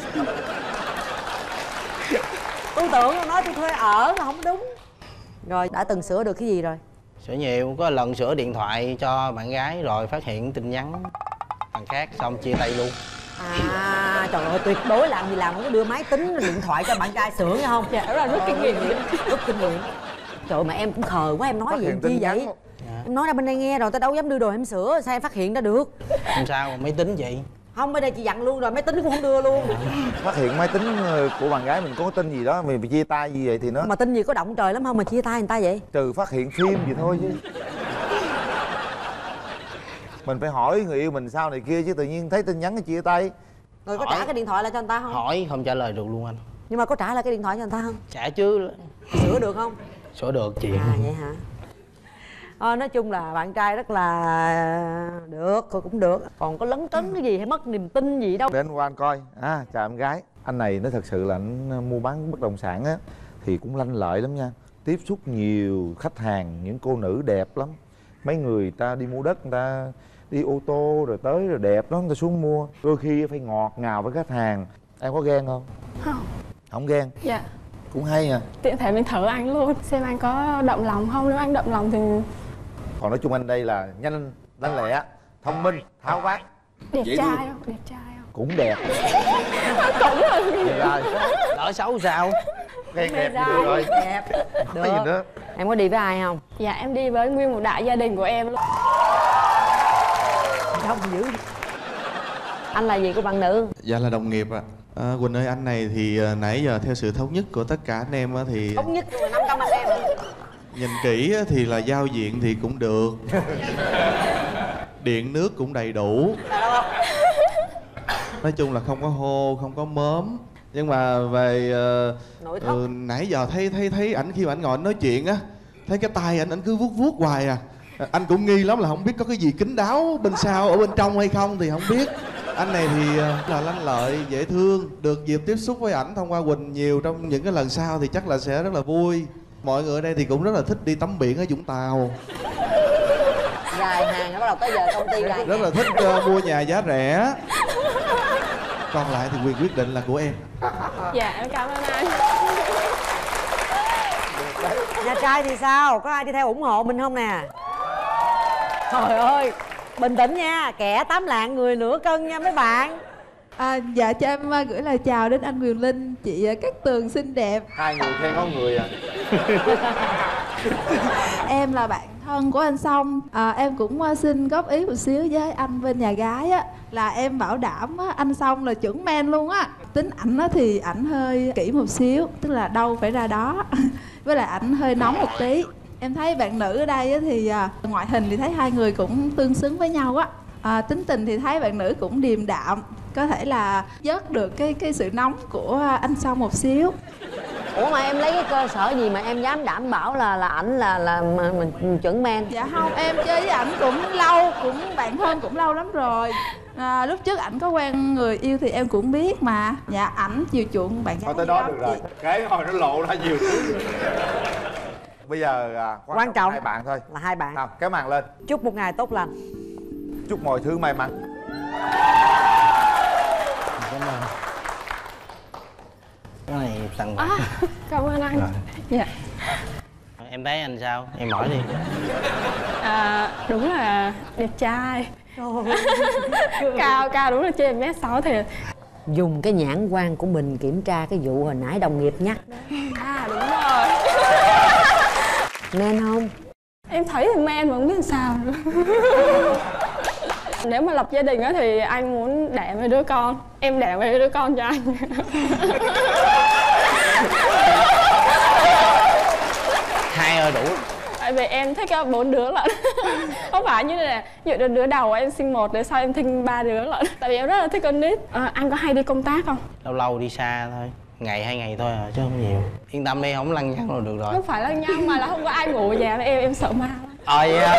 tôi tưởng là nói tôi thuê ở là không đúng. Rồi đã từng sửa được cái gì rồi? Sửa nhiều, có lần sửa điện thoại cho bạn gái rồi phát hiện tin nhắn thằng khác xong chia tay luôn. À trời ơi, tuyệt đối làm gì làm không có đưa máy tính điện thoại cho bạn trai sửa nghe không? Dạ đúng rồi, rút kinh nghiệm. Rút kinh nghiệm. Trời mà em cũng khờ quá, em nói gì chi vậy? Dạ. Em nói ra bên đây nghe rồi tao đâu dám đưa đồ em sửa, sao em phát hiện ra được? Không sao, máy tính chị. Không, bên đây chị dặn luôn rồi, máy tính cũng không đưa luôn. Phát hiện máy tính của bạn gái mình có tin gì đó mình bị chia tay gì vậy thì nó Mà tin gì có động trời lắm không mà chia tay người ta vậy? trừ phát hiện phim gì thôi chứ. Mình phải hỏi người yêu mình sao này kia chứ tự nhiên thấy tin nhắn cái chia tay. Rồi có Hỏi. trả cái điện thoại lại cho người ta không? Hỏi không trả lời được luôn anh. Nhưng mà có trả lại cái điện thoại cho người ta không? Trả chứ. Sửa được không? Sửa được chị. À vậy hả? Ờ, nói chung là bạn trai rất là được, cô cũng được. Còn có lấn cấn cái gì hay mất niềm tin gì đâu. Để anh qua anh coi. À chào em gái. Anh này nó thật sự là anh mua bán bất động sản á thì cũng lanh lợi lắm nha. Tiếp xúc nhiều khách hàng, những cô nữ đẹp lắm. Mấy người ta đi mua đất, người ta đi ô tô rồi tới rồi đẹp đó, người ta xuống mua. Đôi khi phải ngọt ngào với khách hàng. Em có ghen không? Không. Không ghen? Dạ. Cũng hay à. Tiện thể mình thử anh luôn, xem anh có động lòng không. Nếu anh động lòng thì... Còn nói chung anh đây là nhanh, lanh lẹ, thông minh, tháo vát. Đẹp Dễ trai thương. không? Đẹp trai không? Cũng đẹp. Cũng là Đẹp trai. Lỡ xấu sao? Ghen đẹp thì được rồi. Đẹp. Có gì nữa. Em có đi với ai không? Dạ em đi với nguyên một đại gia đình của em luôn. Không dữ. Anh là gì của bạn nữ? Dạ là đồng nghiệp ạ. À, Quỳnh ơi, anh này thì à, nãy giờ theo sự thống nhất của tất cả anh em á, thì Thống nhất mà năm trăm anh em. nhìn kỹ á, thì là giao diện thì cũng được, điện nước cũng đầy đủ, nói chung là không có hô, không có mớm. Nhưng mà về uh, uh, nãy giờ thấy thấy thấy ảnh khi mà ảnh ngồi ảnh nói chuyện á, thấy cái tay ảnh ảnh cứ vuốt vuốt hoài à. Anh cũng nghi lắm là không biết có cái gì kín đáo bên sau ở bên trong hay không thì không biết. Anh này thì là lanh lợi, dễ thương, được dịp tiếp xúc với ảnh thông qua Quỳnh nhiều trong những cái lần sau thì chắc là sẽ rất là vui. Mọi người ở đây thì cũng rất là thích đi tắm biển ở Vũng Tàu. Dài hàng bắt đầu tới giờ công ty dài. Rất là thích uh, mua nhà giá rẻ. Còn lại thì quyền quyết định là của em. Dạ em cảm ơn anh. Nhà trai thì sao? Có ai đi theo ủng hộ mình không nè? Trời ơi, bình tĩnh nha, kẻ tám lạng người nửa cân nha mấy bạn. À, dạ cho em uh, gửi lời chào đến anh Quyền Linh, chị uh, Cát Tường xinh đẹp. Hai người khen có người à. Em là bạn thân của anh Song. À, em cũng uh, xin góp ý một xíu với anh bên nhà gái á, là em bảo đảm á, anh Song là chuẩn men luôn á. Tính ảnh á thì ảnh hơi kỹ một xíu, tức là đâu phải ra đó. Với lại ảnh hơi nóng một tí. Em thấy bạn nữ ở đây á, thì à, ngoại hình thì thấy hai người cũng tương xứng với nhau á. À, tính tình thì thấy bạn nữ cũng điềm đạm, có thể là vớt được cái cái sự nóng của anh Song một xíu. Ủa mà em lấy cái cơ sở gì mà em dám đảm bảo là là ảnh là là mà, mình chuẩn men? Dạ không, em chơi với ảnh cũng lâu, cũng bạn thân cũng lâu lắm rồi. À, lúc trước ảnh có quen người yêu thì em cũng biết mà. Dạ ảnh chiều chuộng bạn gái. Thôi tới đó được rồi. Cái hồi nó lộ ra nhiều thứ. Bây giờ à, quan, Quan trọng hai bạn thôi. Là hai bạn. Nào, kéo màn lên. Chúc một ngày tốt lành. Chúc mọi thứ may mắn. Cảm ơn. Cái này tặng bạn. À, cảm ơn anh. Rồi. Dạ. Em thấy anh sao? Em hỏi đi. À, đúng là đẹp trai. Cao cao đúng là trên mét sáu thì. Dùng cái nhãn quan của mình kiểm tra cái vụ hồi nãy đồng nghiệp nhắc. À đúng rồi. Men không? Em thấy thì men mà không biết làm sao nữa. Nếu mà lập gia đình á thì anh muốn đẻ mấy đứa con. Em đẻ mấy đứa con cho anh. Hai ơi đủ. Tại vì em thích bốn đứa lận. Không phải như này, ví dụ đứa đầu em sinh một, đứa sau em sinh ba đứa lận. Tại vì em rất là thích con nít. À, anh có hay đi công tác không? Lâu lâu đi xa thôi. Ngày hai ngày thôi à, chứ không nhiều. Yên tâm đi, không lăng nhăng rồi được rồi. Không phải lăng nhăng mà là không có ai ngủ ở nhà với em, em sợ ma lắm. Ờ vậy à.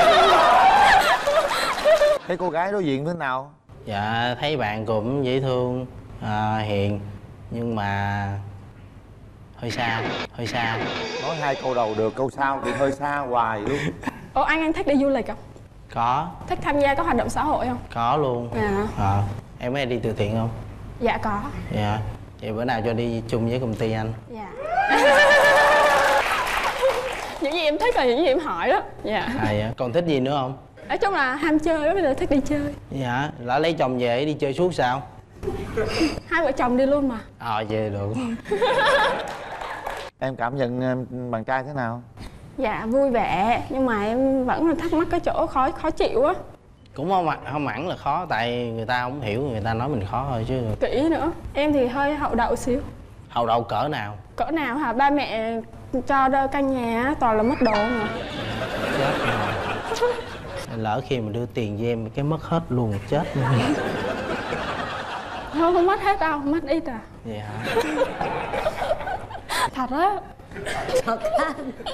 Thấy cô gái đối diện thế nào? Dạ thấy bạn cũng dễ thương, à, hiền. Nhưng mà Hơi xa, hơi xa. Nói hai câu đầu được, câu sau thì hơi xa hoài luôn. Ủa anh anh thích đi du lịch không? Có. Thích tham gia các hoạt động xã hội không? Có luôn. Dạ. À, em có hay đi từ thiện không? Dạ có. Dạ. Vậy bữa nào cho đi chung với công ty anh. Dạ. Những gì em thích là những gì em hỏi đó. Dạ. À dạ. Còn thích gì nữa không? Nói chung là ham chơi đó, bây giờ thích đi chơi. Dạ. Lỡ lấy chồng về đi chơi suốt sao? Hai vợ chồng đi luôn mà. Ờ về được. Em cảm nhận bạn trai thế nào? Dạ vui vẻ, nhưng mà em vẫn là thắc mắc cái chỗ khó khó chịu á. Cũng không không hẳn là khó, tại người ta không hiểu, người ta nói mình khó thôi chứ. Kỹ nữa. Em thì hơi hậu đậu xíu. Hậu đậu cỡ nào? Cỡ nào hả? Ba mẹ cho đơ căn nhà toàn là mất đồ mà. Chết rồi. Lỡ khi mà đưa tiền cho em cái mất hết luôn, chết luôn. Không, không mất hết đâu, mất ít à. Vậy hả? Thật á. Thật á.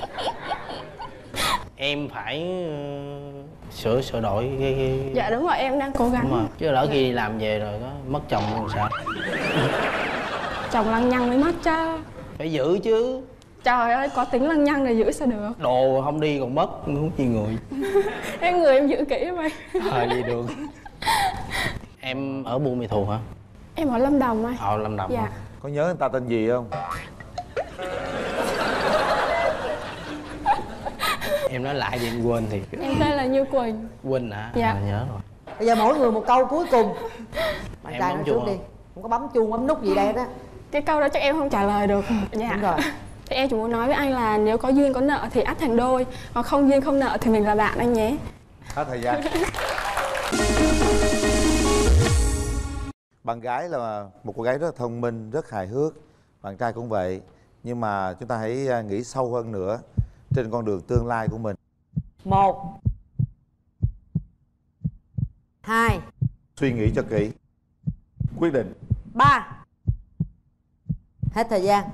Em phải uh, sửa sửa đổi cái, cái... Dạ đúng rồi, em đang cố gắng. Đúng rồi. Chứ lỡ khi đi làm về rồi có mất chồng làm sao? Chồng lăng nhăng mới mất chứ. Phải giữ chứ. Trời ơi, có tính lăng nhăng này giữ sao được. Đồ không đi còn mất, không chi người. Em người em giữ kỹ vậy. Ờ đi được. Em ở Buôn Ma Thuột hả? Em ở Lâm Đồng anh. Ờ Lâm Đồng. Dạ. Hả? Có nhớ người ta tên gì không? Em nói lại thì em quên thì. Em tên là Như Quỳnh. Quỳnh hả? Dạ. À, nhớ rồi. Bây giờ mỗi người một câu cuối cùng. Bạn Em trai bấm nói chuông trước đi. không? Không có bấm chuông, bấm nút gì đây đó. Cái câu đó chắc em không trả lời được. Dạ. Đúng rồi. Thì em chỉ muốn nói với anh là nếu có duyên có nợ thì ắt thành đôi, còn không duyên không nợ thì mình là bạn anh nhé. Hết thời gian. Bạn gái là một cô gái rất là thông minh, rất hài hước. Bạn trai cũng vậy. Nhưng mà chúng ta hãy nghĩ sâu hơn nữa trên con đường tương lai của mình. Một. Hai. Suy nghĩ cho kỹ. Quyết định. Ba. Hết thời gian.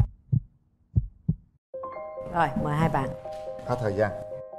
Rồi, mời hai bạn. Hết thời gian.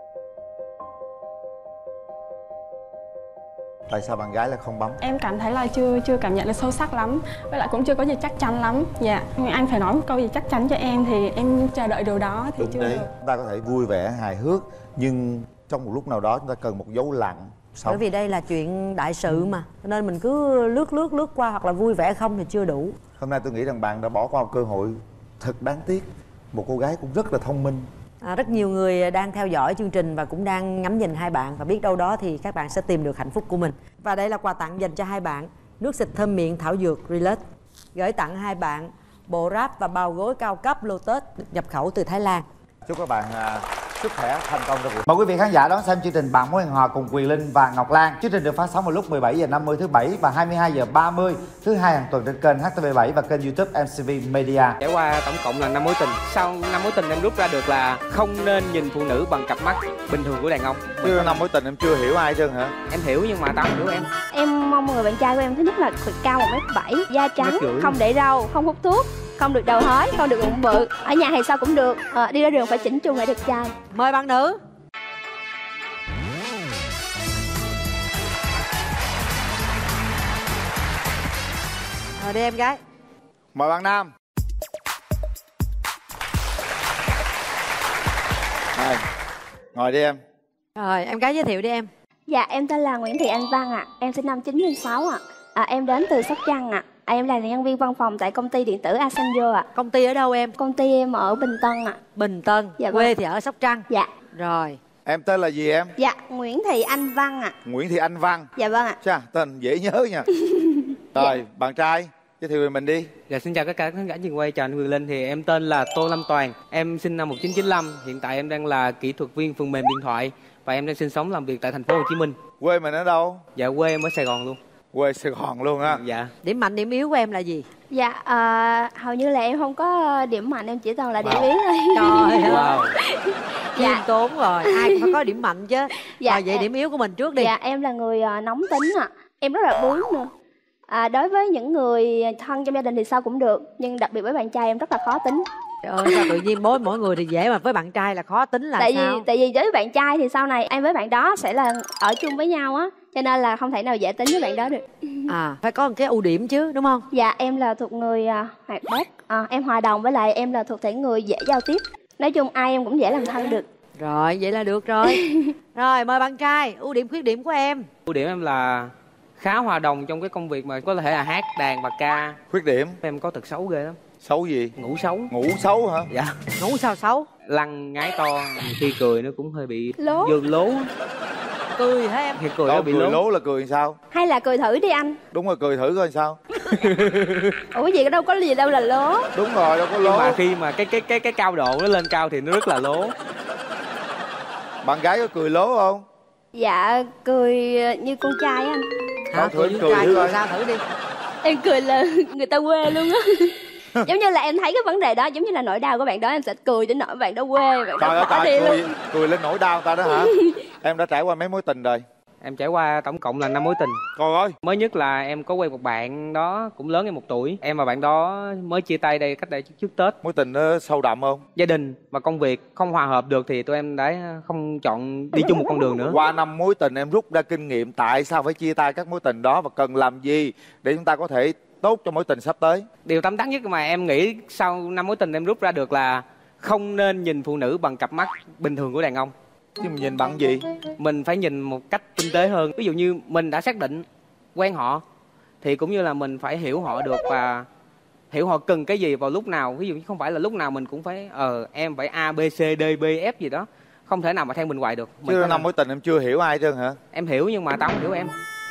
Tại sao bạn gái lại không bấm? Em cảm thấy là chưa chưa cảm nhận được sâu sắc lắm, với lại cũng chưa có gì chắc chắn lắm. Dạ, nhưng anh phải nói một câu gì chắc chắn cho em thì em chờ đợi điều đó thì Đúng chưa đấy. được. Chúng ta có thể vui vẻ, hài hước, nhưng trong một lúc nào đó chúng ta cần một dấu lặng. Sống. Bởi vì đây là chuyện đại sự mà, cho nên mình cứ lướt lướt lướt qua, hoặc là vui vẻ không thì chưa đủ. Hôm nay tôi nghĩ rằng bạn đã bỏ qua một cơ hội thật đáng tiếc. Một cô gái cũng rất là thông minh. À, rất nhiều người đang theo dõi chương trình và cũng đang ngắm nhìn hai bạn, và biết đâu đó thì các bạn sẽ tìm được hạnh phúc của mình. Và đây là quà tặng dành cho hai bạn: nước xịt thơm miệng thảo dược Relax, gửi tặng hai bạn bộ wrap và bao gối cao cấp Lotus nhập khẩu từ Thái Lan. Chúc các bạn uh, sức khỏe, thành công trong cuộc. Mời quý vị khán giả đón xem chương trình Bạn Mối Hẹn Hò cùng Quyền Linh và Ngọc Lan. Chương trình được phát sóng vào lúc mười bảy giờ năm mươi thứ bảy và hai mươi hai giờ ba mươi thứ hai hàng tuần trên kênh H T V bảy và kênh YouTube em xê vê Media. Trải qua tổng cộng là năm mối tình. Sau năm mối tình em rút ra được là không nên nhìn phụ nữ bằng cặp mắt bình thường của đàn ông. Chưa năm mối tình em chưa hiểu ai trơn hả? Em hiểu nhưng mà tao không hiểu em. Em mong người bạn trai của em thứ nhất là cao một mét bảy, da trắng, không để râu, không hút thuốc, không được đầu hói, không được bụng bự. Ở nhà hay sao cũng được, à, đi ra đường phải chỉnh chu lại đẹp trai. Mời bạn nữ. Rồi đi em gái. Mời bạn nam. Rồi, ngồi đi em. Rồi em gái giới thiệu đi em. Dạ em tên là Nguyễn Thị Anh Văn ạ, à. Em sinh năm chín mươi sáu ạ. À. À, em đến từ Sóc Trăng ạ. À. À, em là nhân viên văn phòng tại công ty điện tử Asanjo ạ. À. Công ty ở đâu em? Công ty em ở Bình Tân ạ. À. Bình Tân. Dạ, quê vâng. thì ở Sóc Trăng. Dạ. Rồi. Em tên là gì em? Dạ Nguyễn Thị Anh Văn ạ. À. Nguyễn Thị Anh Văn. Dạ vâng ạ. À. Chà, tên dễ nhớ nha. Rồi, dạ. Bạn trai giới thiệu về mình đi. Dạ xin chào tất cả các khán giả trường quay, chào anh Quyền Linh. Thì em tên là Tô Lâm Toàn, em sinh năm một nghìn chín trăm chín mươi lăm, hiện tại em đang là kỹ thuật viên phần mềm điện thoại và em đang sinh sống làm việc tại thành phố Hồ Chí Minh. Quê mình ở đâu? Dạ quê em ở Sài Gòn luôn. Quê Sài Gòn luôn á. Dạ. Điểm mạnh điểm yếu của em là gì? Dạ à, hầu như là em không có điểm mạnh, em chỉ toàn là điểm wow. yếu thôi. Trời ơi. Wow. Khiêm tốn rồi, ai cũng phải có điểm mạnh chứ. Dạ. Rồi vậy điểm yếu của mình trước đi. Dạ em là người nóng tính ạ. À. Em rất là bướng nữa. À, đối với những người thân trong gia đình thì sao cũng được, nhưng đặc biệt với bạn trai em rất là khó tính. Trời ơi, sao tự nhiên mỗi mỗi người thì dễ mà với bạn trai là khó tính là tại sao? Vì, tại vì với bạn trai thì sau này em với bạn đó sẽ là ở chung với nhau á, cho nên là không thể nào dễ tính với bạn đó được. À, phải có một cái ưu điểm chứ đúng không? Dạ em là thuộc người uh, hoạt bát, À, em hòa đồng, với lại em là thuộc thể người dễ giao tiếp. Nói chung ai em cũng dễ làm thân được. Rồi, vậy là được rồi. Rồi, mời bạn trai, ưu điểm khuyết điểm của em. Ưu điểm em là khá hòa đồng trong cái công việc mà có thể là hát, đàn và ca. Khuyết điểm? Em có tật xấu ghê lắm. Xấu gì? Ngủ xấu. Ngủ xấu hả? Dạ. Ngủ sao xấu? Lăn ngái to, nhiều khi cười nó cũng hơi bị lố. dơ lố. Cười hả em? Khi cười Đâu, nó bị cười lố. lố là cười sao? Hay là cười thử đi anh. Đúng rồi, cười thử coi sao. Ủa cái gì đâu có gì đâu là lố. Đúng rồi, đâu có lố. Nhưng mà khi mà cái cái cái cái cao độ nó lên cao thì nó rất là lố. Bạn gái có cười lố không? Dạ cười như con trai anh. Hả? Thử em như cười trai thử cười coi. sao thử đi. Em cười là người ta quê luôn á. Giống như là em thấy cái vấn đề đó giống như là nỗi đau của bạn đó, em sẽ cười đến nỗi bạn đó quê, bạn Trời đó ơi bỏ trời, đi cười, luôn. cười lên nỗi đau ta đó hả? Em đã trải qua mấy mối tình rồi? Em trải qua tổng cộng là năm mối tình. Trời ơi. Mới nhất là em có quen một bạn đó cũng lớn em một tuổi. Em và bạn đó mới chia tay đây cách đây trước Tết. Mối tình nó sâu đậm không? Gia đình và công việc không hòa hợp được thì tụi em đã không chọn đi chung một con đường nữa. Qua năm mối tình em rút ra kinh nghiệm tại sao phải chia tay các mối tình đó và cần làm gì để chúng ta có thể tốt cho mối tình sắp tới. Điều tâm đắc nhất mà em nghĩ sau năm mối tình em rút ra được là không nên nhìn phụ nữ bằng cặp mắt bình thường của đàn ông. Chứ mình nhìn bằng gì? Mình phải nhìn một cách tinh tế hơn. Ví dụ như mình đã xác định quen họ thì cũng như là mình phải hiểu họ được và hiểu họ cần cái gì vào lúc nào. Ví dụ như không phải là lúc nào mình cũng phải ờ em phải A, B, C, D, B, F gì đó. Không thể nào mà theo mình hoài được. Mình Chứ phải năm làm- mối tình em chưa hiểu ai trơn hả? Em hiểu nhưng mà tao không hiểu em.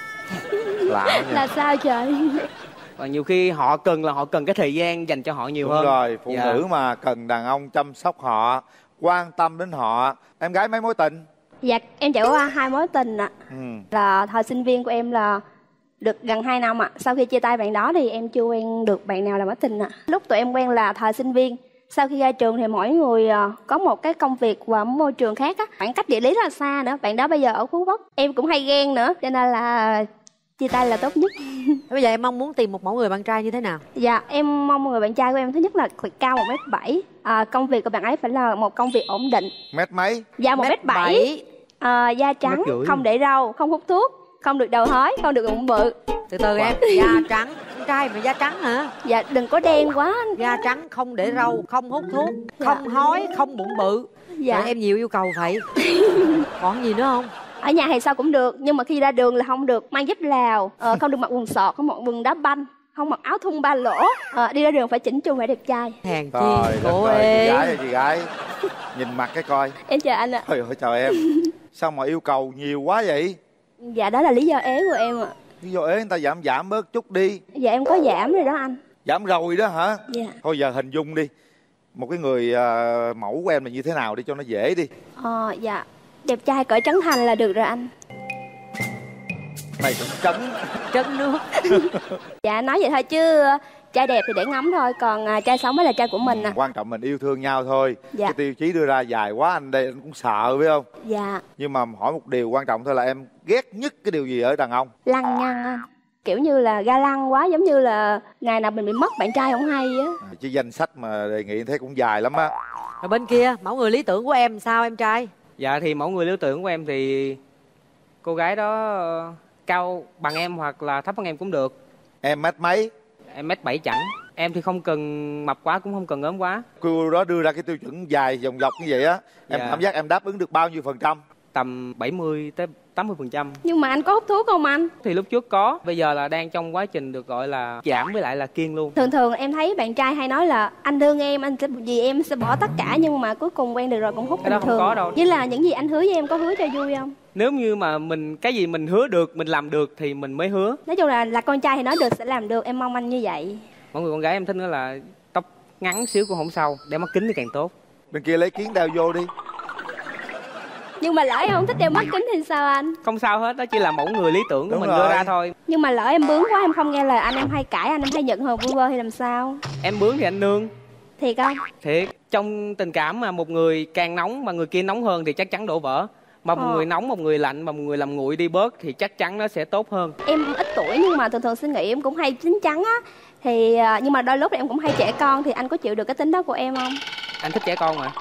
Lạ nha. Là sao trời? Và nhiều khi họ cần là họ cần cái thời gian dành cho họ nhiều Đúng hơn. rồi, phụ Dạ. nữ mà cần đàn ông chăm sóc họ, quan tâm đến họ. Em gái mấy mối tình? Dạ em trải qua hai mối tình ạ. Ừ. Là thời sinh viên của em là được gần hai năm ạ. Sau khi chia tay bạn đó thì em chưa quen được bạn nào là mối tình ạ. Lúc tụi em quen là thời sinh viên. Sau khi ra trường thì mỗi người ờ, có một cái công việc và môi trường khác á. Khoảng cách địa lý rất là xa nữa. Bạn đó bây giờ ở Phú Quốc. Em cũng hay ghen nữa. Cho nên là chia tay là tốt nhất. Bây giờ em mong muốn tìm một mẫu người bạn trai như thế nào? Dạ em mong người bạn trai của em thứ nhất là cao một mét bảy. À, công việc của bạn ấy phải là một công việc ổn định. Mét mấy? Dạ một mét bảy. À, da trắng, Mét rưỡi. không để râu, không hút thuốc, không được đầu hói, không được bụng bự. Từ từ em, da trắng, con trai mà da trắng hả? Dạ đừng có đen quá. Da trắng, không để râu, không hút thuốc, không hói, không bụng bự. Dạ. Trời, em nhiều yêu cầu vậy. Còn gì nữa không? Ở nhà thì sao cũng được, nhưng mà khi ra đường là không được mang dép Lào, ờ, không được mặc quần sọt, không mặc quần đá banh, không mặc áo thun ba lỗ. Ờ, đi ra đường phải chỉnh chu, phải đẹp trai. Hèn chi, Trời đất cô ơi, chị ơi. gái ơi, chị gái. Nhìn mặt cái coi. Em chào anh ạ. Trời ơi chào em. Sao mà yêu cầu nhiều quá vậy? Dạ đó là lý do ế của em ạ. Lý do ế người ta giảm giảm bớt chút đi. Dạ em có giảm rồi đó anh. Giảm rồi đó hả? Dạ. Thôi giờ hình dung đi. Một cái người à, mẫu của em là như thế nào đi cho nó dễ đi. Ờ dạ, đẹp trai cỡ Trấn Thành là được rồi anh. Mày cũng trấn. Trấn nước. Dạ nói vậy thôi chứ trai đẹp thì để ngắm thôi, còn à, trai sống mới là trai của mình à. Quan trọng mình yêu thương nhau thôi. Dạ. Cái tiêu chí đưa ra dài quá anh đây anh cũng sợ biết không? Dạ, Nhưng mà hỏi một điều quan trọng thôi là em ghét nhất cái điều gì ở đàn ông? lăng nhăng anh. Kiểu như là ga lăng quá, giống như là ngày nào mình bị mất bạn trai không hay á. À, chứ danh sách mà đề nghị thấy cũng dài lắm á. Rồi bên kia, mẫu người lý tưởng của em sao em trai? Dạ thì mẫu người lý tưởng của em thì cô gái đó ờ, cao bằng em hoặc là thấp hơn em cũng được. Em mét mấy? Em mét bảy chẳng. Em thì không cần mập quá cũng không cần ốm quá. Cô đó đưa ra cái tiêu chuẩn dài vòng dọc như vậy á, em Dạ. cảm giác em đáp ứng được bao nhiêu phần trăm? Tầm bảy mươi tới tám mươi phần trăm. Nhưng mà anh có hút thuốc không anh? Thì lúc trước có, bây giờ là đang trong quá trình được gọi là giảm với lại là kiêng luôn. Thường thường em thấy bạn trai hay nói là anh thương em, anh sẽ vì em sẽ bỏ tất cả, nhưng mà cuối cùng quen được rồi cũng hút Cái bình đó không thường. có đâu. Như là những gì anh hứa với em có hứa cho vui không? Nếu như mà mình cái gì mình hứa được, mình làm được thì mình mới hứa. Nói chung là là con trai thì nói được sẽ làm được, em mong anh như vậy. Mọi người con gái em thích nữa là tóc ngắn xíu cũng không sao, đeo mắt kính thì càng tốt. Bên kia lấy kiến đeo vô đi. Nhưng mà lỡ em không thích đeo mắt kính thì sao anh? Không sao hết, đó chỉ là mẫu người lý tưởng của Đúng mình rồi. đưa ra thôi. Nhưng mà lỡ em bướng quá, em không nghe lời anh, em hay cãi anh, em hay giận hờn vu vơ thì làm sao? Em bướng thì anh nương. Thiệt không? Thiệt, trong tình cảm mà một người càng nóng mà người kia nóng hơn thì chắc chắn đổ vỡ. Mà một Ờ. người nóng, một người lạnh, mà một người làm nguội đi bớt thì chắc chắn nó sẽ tốt hơn. Em ít tuổi nhưng mà thường thường suy nghĩ em cũng hay chín chắn á. Thì à, nhưng mà đôi lúc em cũng hay trẻ con, thì anh có chịu được cái tính đó của em không? Anh thích trẻ con mà.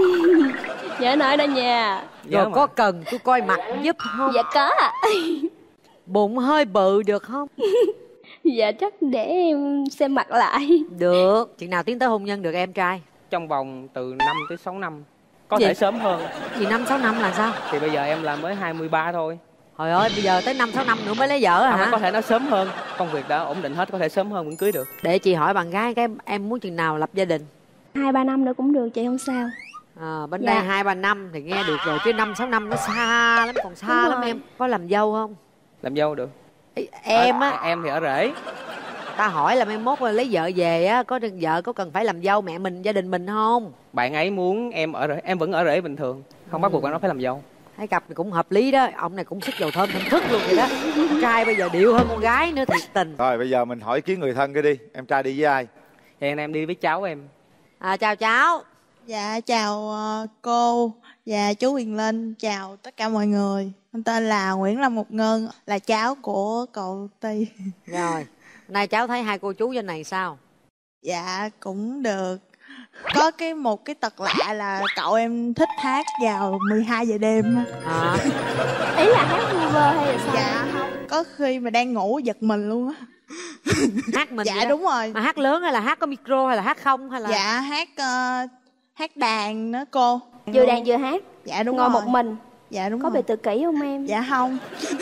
Nhớ nói đó nha. Nhớ Rồi mà. có cần tôi coi mặt giúp không? Dạ có ạ. Bụng hơi bự được không? Dạ chắc để em xem mặt lại. Được, chừng nào tiến tới hôn nhân được em trai? Trong vòng từ năm tới sáu năm. Có Gì? thể sớm hơn. Gì năm sáu năm là sao? Thì bây giờ em là mới hai mươi ba thôi. Trời ơi, bây giờ tới năm sáu năm nữa mới lấy vợ hả? Không, có thể nó sớm hơn. Công việc đã ổn định hết, có thể sớm hơn vẫn cưới được. Để chị hỏi bạn gái cái em muốn chừng nào lập gia đình? Hai ba năm nữa cũng được chị, không sao. À, bên Dạ. đây hai ba năm thì nghe được rồi, chứ năm sáu năm nó xa lắm, còn xa Đúng lắm rồi. em. Có làm dâu không? Làm dâu được. Ê, em á, Ở- em thì ở rể. ta hỏi là mai mốt là lấy vợ về á, có vợ có cần phải làm dâu mẹ mình, gia đình mình không? Bạn ấy muốn em ở rể, em vẫn ở rể bình thường. Không bắt buộc bạn nó phải làm dâu. Thấy cặp thì cũng hợp lý đó, ông này cũng sức dầu thơm thơm thức luôn vậy đó. Con trai bây giờ điệu hơn con gái nữa, thiệt tình. Rồi bây giờ mình hỏi ý kiến người thân cái đi. Em trai đi với ai? Thì anh em đi với cháu em. À, chào cháu. Dạ chào ờ, cô và chú Huyền Linh, chào tất cả mọi người. Em tên là Nguyễn Lâm Ngọc Ngân, là cháu của cậu Ti. Rồi, nay cháu thấy hai cô chú trên này sao? Dạ cũng được. Có cái một cái tật lạ là cậu em thích hát vào mười hai giờ đêm. À. Ý là hát vu vơ hay là sao? Dạ không, có khi mà đang ngủ giật mình luôn á. Hát mình Dạ vậy đó. đúng rồi. Mà hát lớn hay là hát có micro hay là hát không hay là? Dạ hát ờ, hát đàn nữa cô. Vừa đàn vừa hát. Dạ đúng Ngồi rồi. một mình. Dạ đúng Có rồi. bị tự kỷ không em? Dạ không.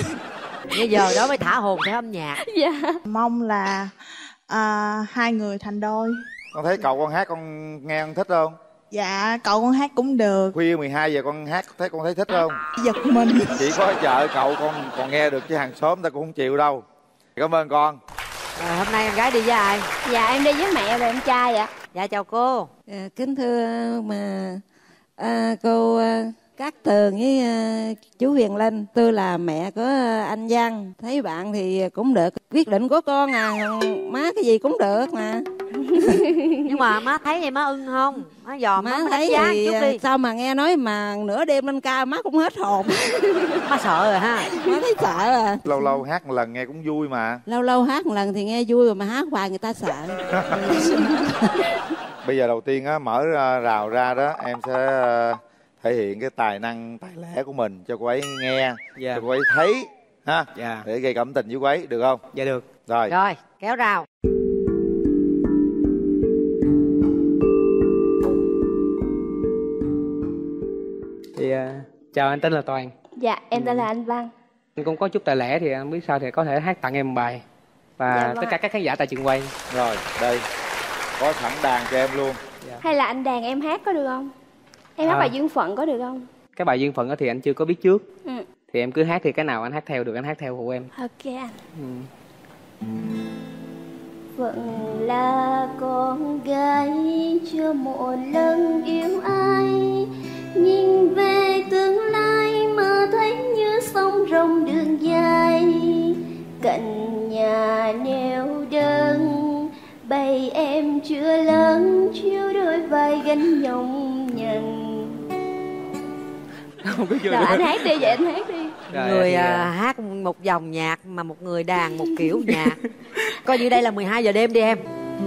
Bây giờ đó mới thả hồn theo âm nhạc. Dạ. Mong là à, hai người thành đôi. Con thấy cậu con hát con nghe con thích không? Dạ cậu con hát cũng được. Khuya mười hai giờ con hát thấy con thấy thích không? Giật mình. Chỉ có ở chợ cậu con còn nghe được chứ hàng xóm ta cũng không chịu đâu. Cảm ơn con. À, hôm nay em gái đi với ai? Dạ em đi với mẹ và em trai ạ. Dạ chào cô. À, kính thưa mà à, cô à, Cát Tường với à, chú Huyền Linh, tôi là mẹ của à, anh Văn. Thấy bạn thì cũng được, quyết định của con à, má cái gì cũng được mà. Nhưng mà má thấy vậy má ưng không? Má dòm Má má thấy đánh giá thì chút à, đi. sao mà nghe nói mà nửa đêm lên ca má cũng hết hồn. Má sợ rồi ha. Má thấy sợ à. Lâu lâu hát một lần nghe cũng vui mà. Lâu lâu hát một lần thì nghe vui rồi mà hát hoài người ta sợ. Bây giờ đầu tiên á, mở ra- rào ra đó em sẽ ờ, thể hiện cái tài năng tài lẻ của mình cho cô ấy nghe, Dạ. cho cô ấy thấy ha, Dạ. để gây cảm tình với cô ấy được không? Dạ được. Rồi. Rồi, kéo rào. Thì à, chào, anh tên là Toàn. Dạ em tên là anh Văn. Anh cũng có chút tài lẻ thì anh biết sao thì có thể hát tặng em một bài. Và Dạ vâng tất cả ạ. các khán giả tại trường quay. Rồi, đây. Có sẵn đàn cho em luôn. Hay là anh đàn em hát có được không? Em hát À. bài duyên phận có được không? Cái bài duyên phận đó thì anh chưa có biết trước. Ừ. Thì em cứ hát thì cái nào anh hát theo được anh hát theo phụ em. Ok anh. Ừ. Phận là con gái chưa một lần yêu ai, nhìn về tương lai mà thấy như sông rộng đường dài, cạnh nhà neo đơn bầy em chưa lớn chiếu đôi vai gánh nhọc nhằn. Không biết chưa Rồi được. anh hát đi, vậy anh hát đi. Rồi, Người thì, à, à, hát một dòng nhạc mà một người đàn một kiểu nhạc. Coi như đây là mười hai giờ đêm đi em.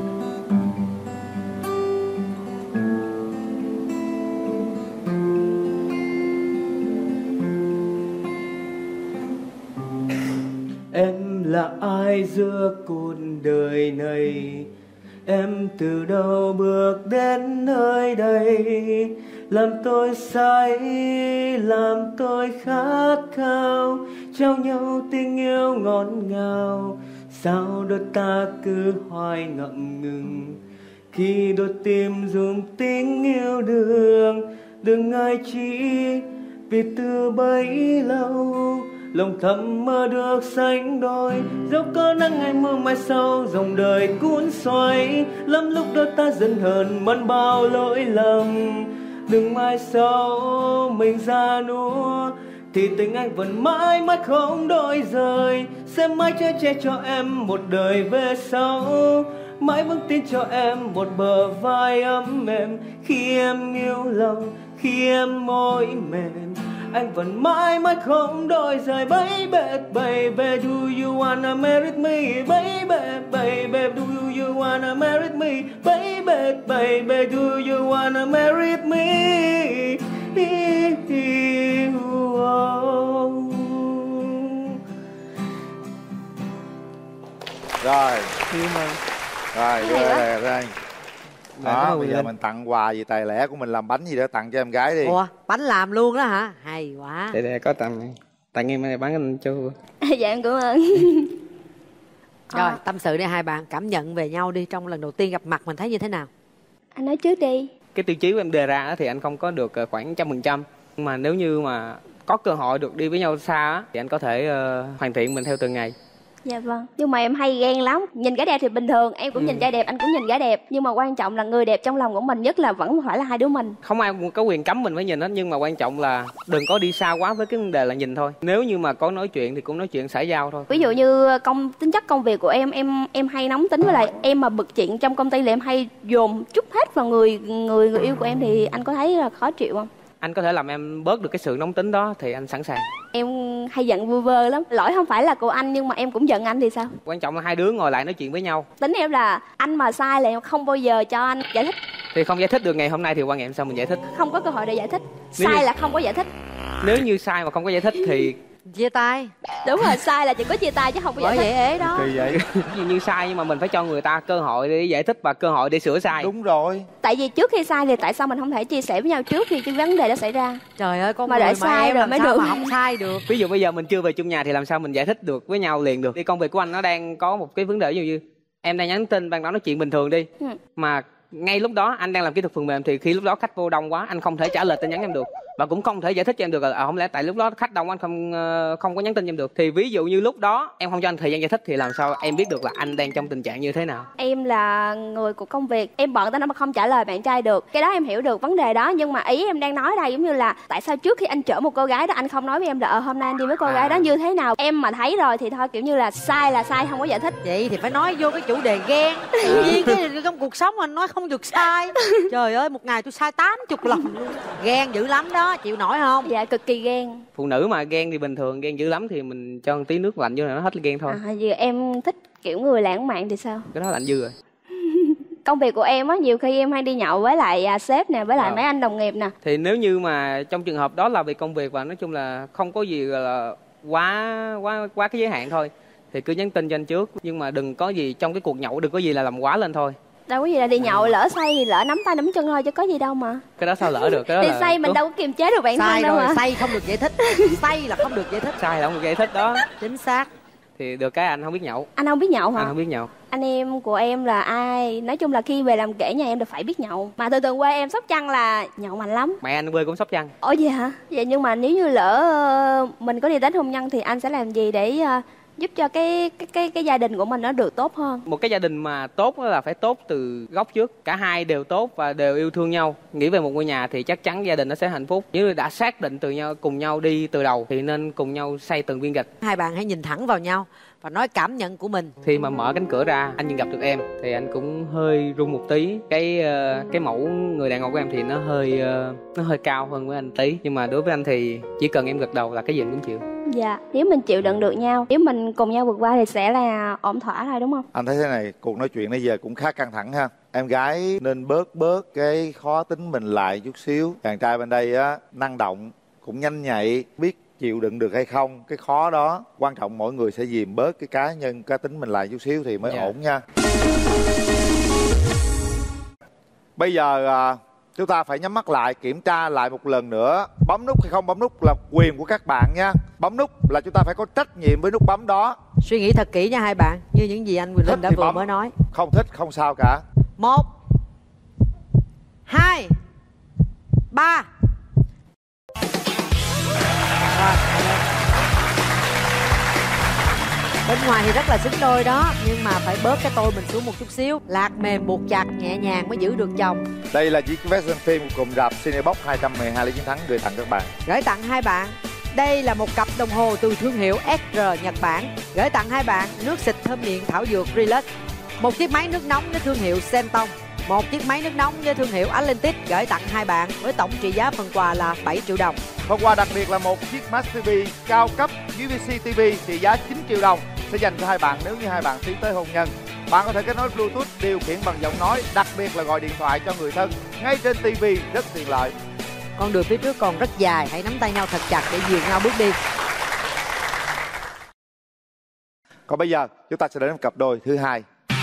Em là ai giữa cuộc đời này? Em từ đâu bước đến nơi đây? Làm tôi say, làm tôi khát khao, trao nhau tình yêu ngọt ngào. Sao đôi ta cứ hoài ngậm ngừng khi đôi tim dùng tình yêu đương? Đừng ai chỉ vì từ bấy lâu lòng thầm mơ được sánh đôi, dẫu có nắng ngày mưa mai sau dòng đời cuốn xoay. Lắm lúc đôi ta giận hờn mẫn bao lỗi lầm, đừng mai sau mình ra núa thì tình anh vẫn mãi mãi không đổi rời. Sẽ mãi che che cho em một đời về sau, mãi vững tin cho em một bờ vai ấm mềm. Khi em yêu lòng, khi em môi mềm, anh vẫn mãi mãi không đổi rời. Baby, baby, do you wanna marry me? Baby, baby, do you wanna marry me? Baby, baby, do you wanna marry me? Rồi. Nhưng mà Rồi, Hay đưa quá. đây, đây. Dạ, cảm Đó, ơn bây giờ Linh. mình tặng quà gì tài lẻ của mình, làm bánh gì đó tặng cho em gái đi. Ủa, bánh làm luôn đó hả? Hay quá. để để có tặng tặng em này bán anh cho. Dạ em cảm ơn. Rồi, tâm sự đi hai bạn, cảm nhận về nhau đi, trong lần đầu tiên gặp mặt mình thấy như thế nào? Anh nói trước đi. Cái tiêu chí của em đề ra á thì anh không có được ờ, khoảng trăm phần trăm, nhưng mà nếu như mà có cơ hội được đi với nhau xa á, thì anh có thể ờ, hoàn thiện mình theo từng ngày. Dạ vâng. Nhưng mà em hay ghen lắm. Nhìn gái đẹp thì bình thường, em cũng Ừ. nhìn trai đẹp, anh cũng nhìn gái đẹp. Nhưng mà quan trọng là người đẹp trong lòng của mình nhất là vẫn phải là hai đứa mình. Không ai có quyền cấm mình phải nhìn hết, nhưng mà quan trọng là đừng có đi xa quá với cái vấn đề là nhìn thôi. Nếu như mà có nói chuyện thì cũng nói chuyện xã giao thôi. Ví dụ như công tính chất công việc của em, em em hay nóng tính, với lại em mà bực chuyện trong công ty là em hay dồn chút hết vào người người người yêu của em, thì anh có thấy là khó chịu không? Anh có thể làm em bớt được cái sự nóng tính đó thì anh sẵn sàng. Em hay giận vu vơ lắm. Lỗi không phải là của anh nhưng mà em cũng giận anh thì sao? Quan trọng là hai đứa ngồi lại nói chuyện với nhau. Tính em là anh mà sai là em không bao giờ cho anh giải thích. Thì không giải thích được ngày hôm nay thì qua ngày hôm sau mình giải thích. Không có cơ hội để giải thích. Nếu Sai như- là không có giải thích. Nếu như sai mà không có giải thích thì chia tay. Đúng rồi, sai là chỉ có chia tay chứ không có giải Bởi thích. vậy ế đó. kỳ vậy. Ví dụ như sai nhưng mà mình phải cho người ta cơ hội để giải thích và cơ hội để sửa sai. Đúng rồi. Tại vì trước khi sai thì tại sao mình không thể chia sẻ với nhau trước khi cái vấn đề đó xảy ra? Trời ơi, con Mà người để mà sai em rồi làm mới sao được. mà không sai được. Ví dụ bây giờ mình chưa về chung nhà thì làm sao mình giải thích được với nhau liền được. Đi công việc của anh nó đang có một cái vấn đề, ví dụ như em đang nhắn tin ban đó nói chuyện bình thường đi, Ừ. mà ngay lúc đó anh đang làm kỹ thuật phần mềm thì khi lúc đó khách vô đông quá anh không thể trả lời tin nhắn em được, và cũng không thể giải thích cho em được là à, không lẽ tại lúc đó khách đông anh không ờ, không có nhắn tin cho em được. Thì ví dụ như lúc đó em không cho anh thời gian giải thích thì làm sao em biết được là anh đang trong tình trạng như thế nào. Em là người của công việc, em bận tới nó mà không trả lời bạn trai được. Cái đó em hiểu được vấn đề đó, nhưng mà ý em đang nói đây giống như là tại sao trước khi anh chở một cô gái đó anh không nói với em là ờ, hôm nay anh đi với cô À. gái đó như thế nào. Em mà thấy rồi thì thôi, kiểu như là sai là sai, không có giải thích. Vậy thì phải nói vô cái chủ đề ghen. Tự nhiên cái trong cuộc sống mình nói không được sai. Trời ơi, một ngày tôi sai tám chục lần luôn. Ghen dữ lắm đó, chịu nổi không? Dạ cực kỳ ghen. Phụ nữ mà ghen thì bình thường, ghen dữ lắm thì mình cho một tí nước lạnh vô là nó hết ghen thôi. À, giờ em thích kiểu người lãng mạn thì sao? Cái đó lạnh dư rồi. Công việc của em á, nhiều khi em hay đi nhậu với lại à, sếp nè, với lại Ờ. mấy anh đồng nghiệp nè. Thì nếu như mà trong trường hợp đó là vì công việc và nói chung là không có gì gọi là quá quá quá cái giới hạn thôi thì cứ nhắn tin cho anh trước, nhưng mà đừng có gì trong cái cuộc nhậu, đừng có gì là làm quá lên thôi. Đâu có gì là đi nhậu lỡ say thì lỡ nắm tay nắm chân thôi chứ có gì đâu mà. Cái đó sao lỡ được, cái đó Thì là say mình đâu có kiềm chế được bản Sai thân đâu rồi, mà. say không được giải thích. Say là không được giải thích. sai là không được giải thích đó. Chính xác. Thì được cái anh không biết nhậu. Anh không biết nhậu hả? Anh không biết nhậu. Anh em của em là ai? Nói chung là khi về làm kể nhà em đều phải biết nhậu. Mà từ từ quê em Sóc Trăng là nhậu mạnh lắm. Mẹ anh quê cũng Sóc Trăng. Ủa vậy hả? Vậy nhưng mà nếu như lỡ ờ, mình có đi đến hôn nhân thì anh sẽ làm gì để ờ, giúp cho cái cái cái cái gia đình của mình nó được tốt hơn? Một cái gia đình mà tốt đó là phải tốt từ gốc trước, cả hai đều tốt và đều yêu thương nhau. Nghĩ về một ngôi nhà thì chắc chắn gia đình nó sẽ hạnh phúc. Nếu đã xác định từ nhau cùng nhau đi từ đầu thì nên cùng nhau xây từng viên gạch. Hai bạn hãy nhìn thẳng vào nhau và nói cảm nhận của mình. Khi mà mở cánh cửa ra anh nhìn gặp được em thì anh cũng hơi run một tí. Cái ờ, cái mẫu người đàn ông của em thì nó hơi ờ, nó hơi cao hơn với anh tí, nhưng mà đối với anh thì chỉ cần em gật đầu là cái gì anh cũng chịu. Dạ, nếu mình chịu đựng được nhau, nếu mình cùng nhau vượt qua thì sẽ là ổn thỏa thôi đúng không? Anh thấy thế này, cuộc nói chuyện nãy giờ cũng khá căng thẳng ha. Em gái nên bớt bớt cái khó tính mình lại chút xíu. Chàng trai bên đây á, năng động, cũng nhanh nhạy, biết chịu đựng được hay không. Cái khó đó, quan trọng mỗi người sẽ dìm bớt cái cá nhân, cá tính mình lại chút xíu thì mới Dạ. ổn nha. Bây giờ à, chúng ta phải nhắm mắt lại, kiểm tra lại một lần nữa. Bấm nút hay không bấm nút là quyền của các bạn nha. Bấm nút là chúng ta phải có trách nhiệm với nút bấm đó. Suy nghĩ thật kỹ nha hai bạn, như những gì anh Quyền Linh đã thì vừa bấm. mới nói. Không thích không sao cả. Một, hai, ba. Rồi, bên ngoài thì rất là xứng đôi đó, nhưng mà phải bớt cái tôi mình xuống một chút xíu. Lạc mềm buộc chặt nhẹ nhàng mới giữ được chồng. Đây là chiếc vé xem phim của cụm rạp Cinebox hai trăm mười hai lý chiến thắng gửi tặng các bạn. Gửi tặng hai bạn. Đây là một cặp đồng hồ từ thương hiệu ét rờ Nhật Bản. Gửi tặng hai bạn nước xịt thơm miệng thảo dược Relax. Một chiếc máy nước nóng với thương hiệu Senton. Một chiếc máy nước nóng với thương hiệu Atlantic gửi tặng hai bạn với tổng trị giá phần quà là bảy triệu đồng. Phần quà đặc biệt là một chiếc Smart ti vi cao cấp u vê xê ti vi trị giá chín triệu đồng sẽ dành cho hai bạn nếu như hai bạn tiến tới hôn nhân. Bạn có thể kết nối Bluetooth điều khiển bằng giọng nói, đặc biệt là gọi điện thoại cho người thân ngay trên ti vi, rất tiện lợi. Con đường phía trước còn rất dài, hãy nắm tay nhau thật chặt để dìu nhau bước đi. Còn bây giờ chúng ta sẽ đến với cặp đôi thứ hai.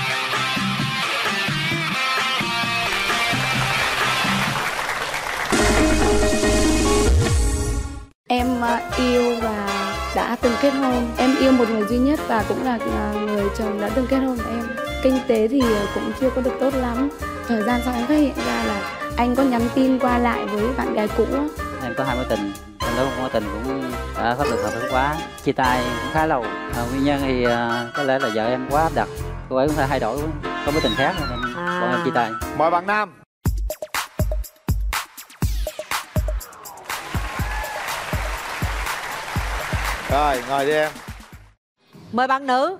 Em uh, yêu và đã từng kết hôn. Em yêu một người duy nhất và cũng là uh, người chồng đã từng kết hôn với em. Kinh tế thì uh, cũng chưa có được tốt lắm. Thời gian sau em phát hiện ra là anh có nhắn tin qua lại với bạn gái cũ. Em có hai mối tình, trong đó một mối tình cũng đã pháp luật hợp pháp quá, chia tay cũng khá lâu. À, nguyên nhân thì uh, có lẽ là vợ em quá áp đặt, cô ấy cũng phải thay đổi, có mối tình khác nên à. bọn em chia tay. Mời bạn nam. Rồi, ngồi đi em. Mời bạn nữ.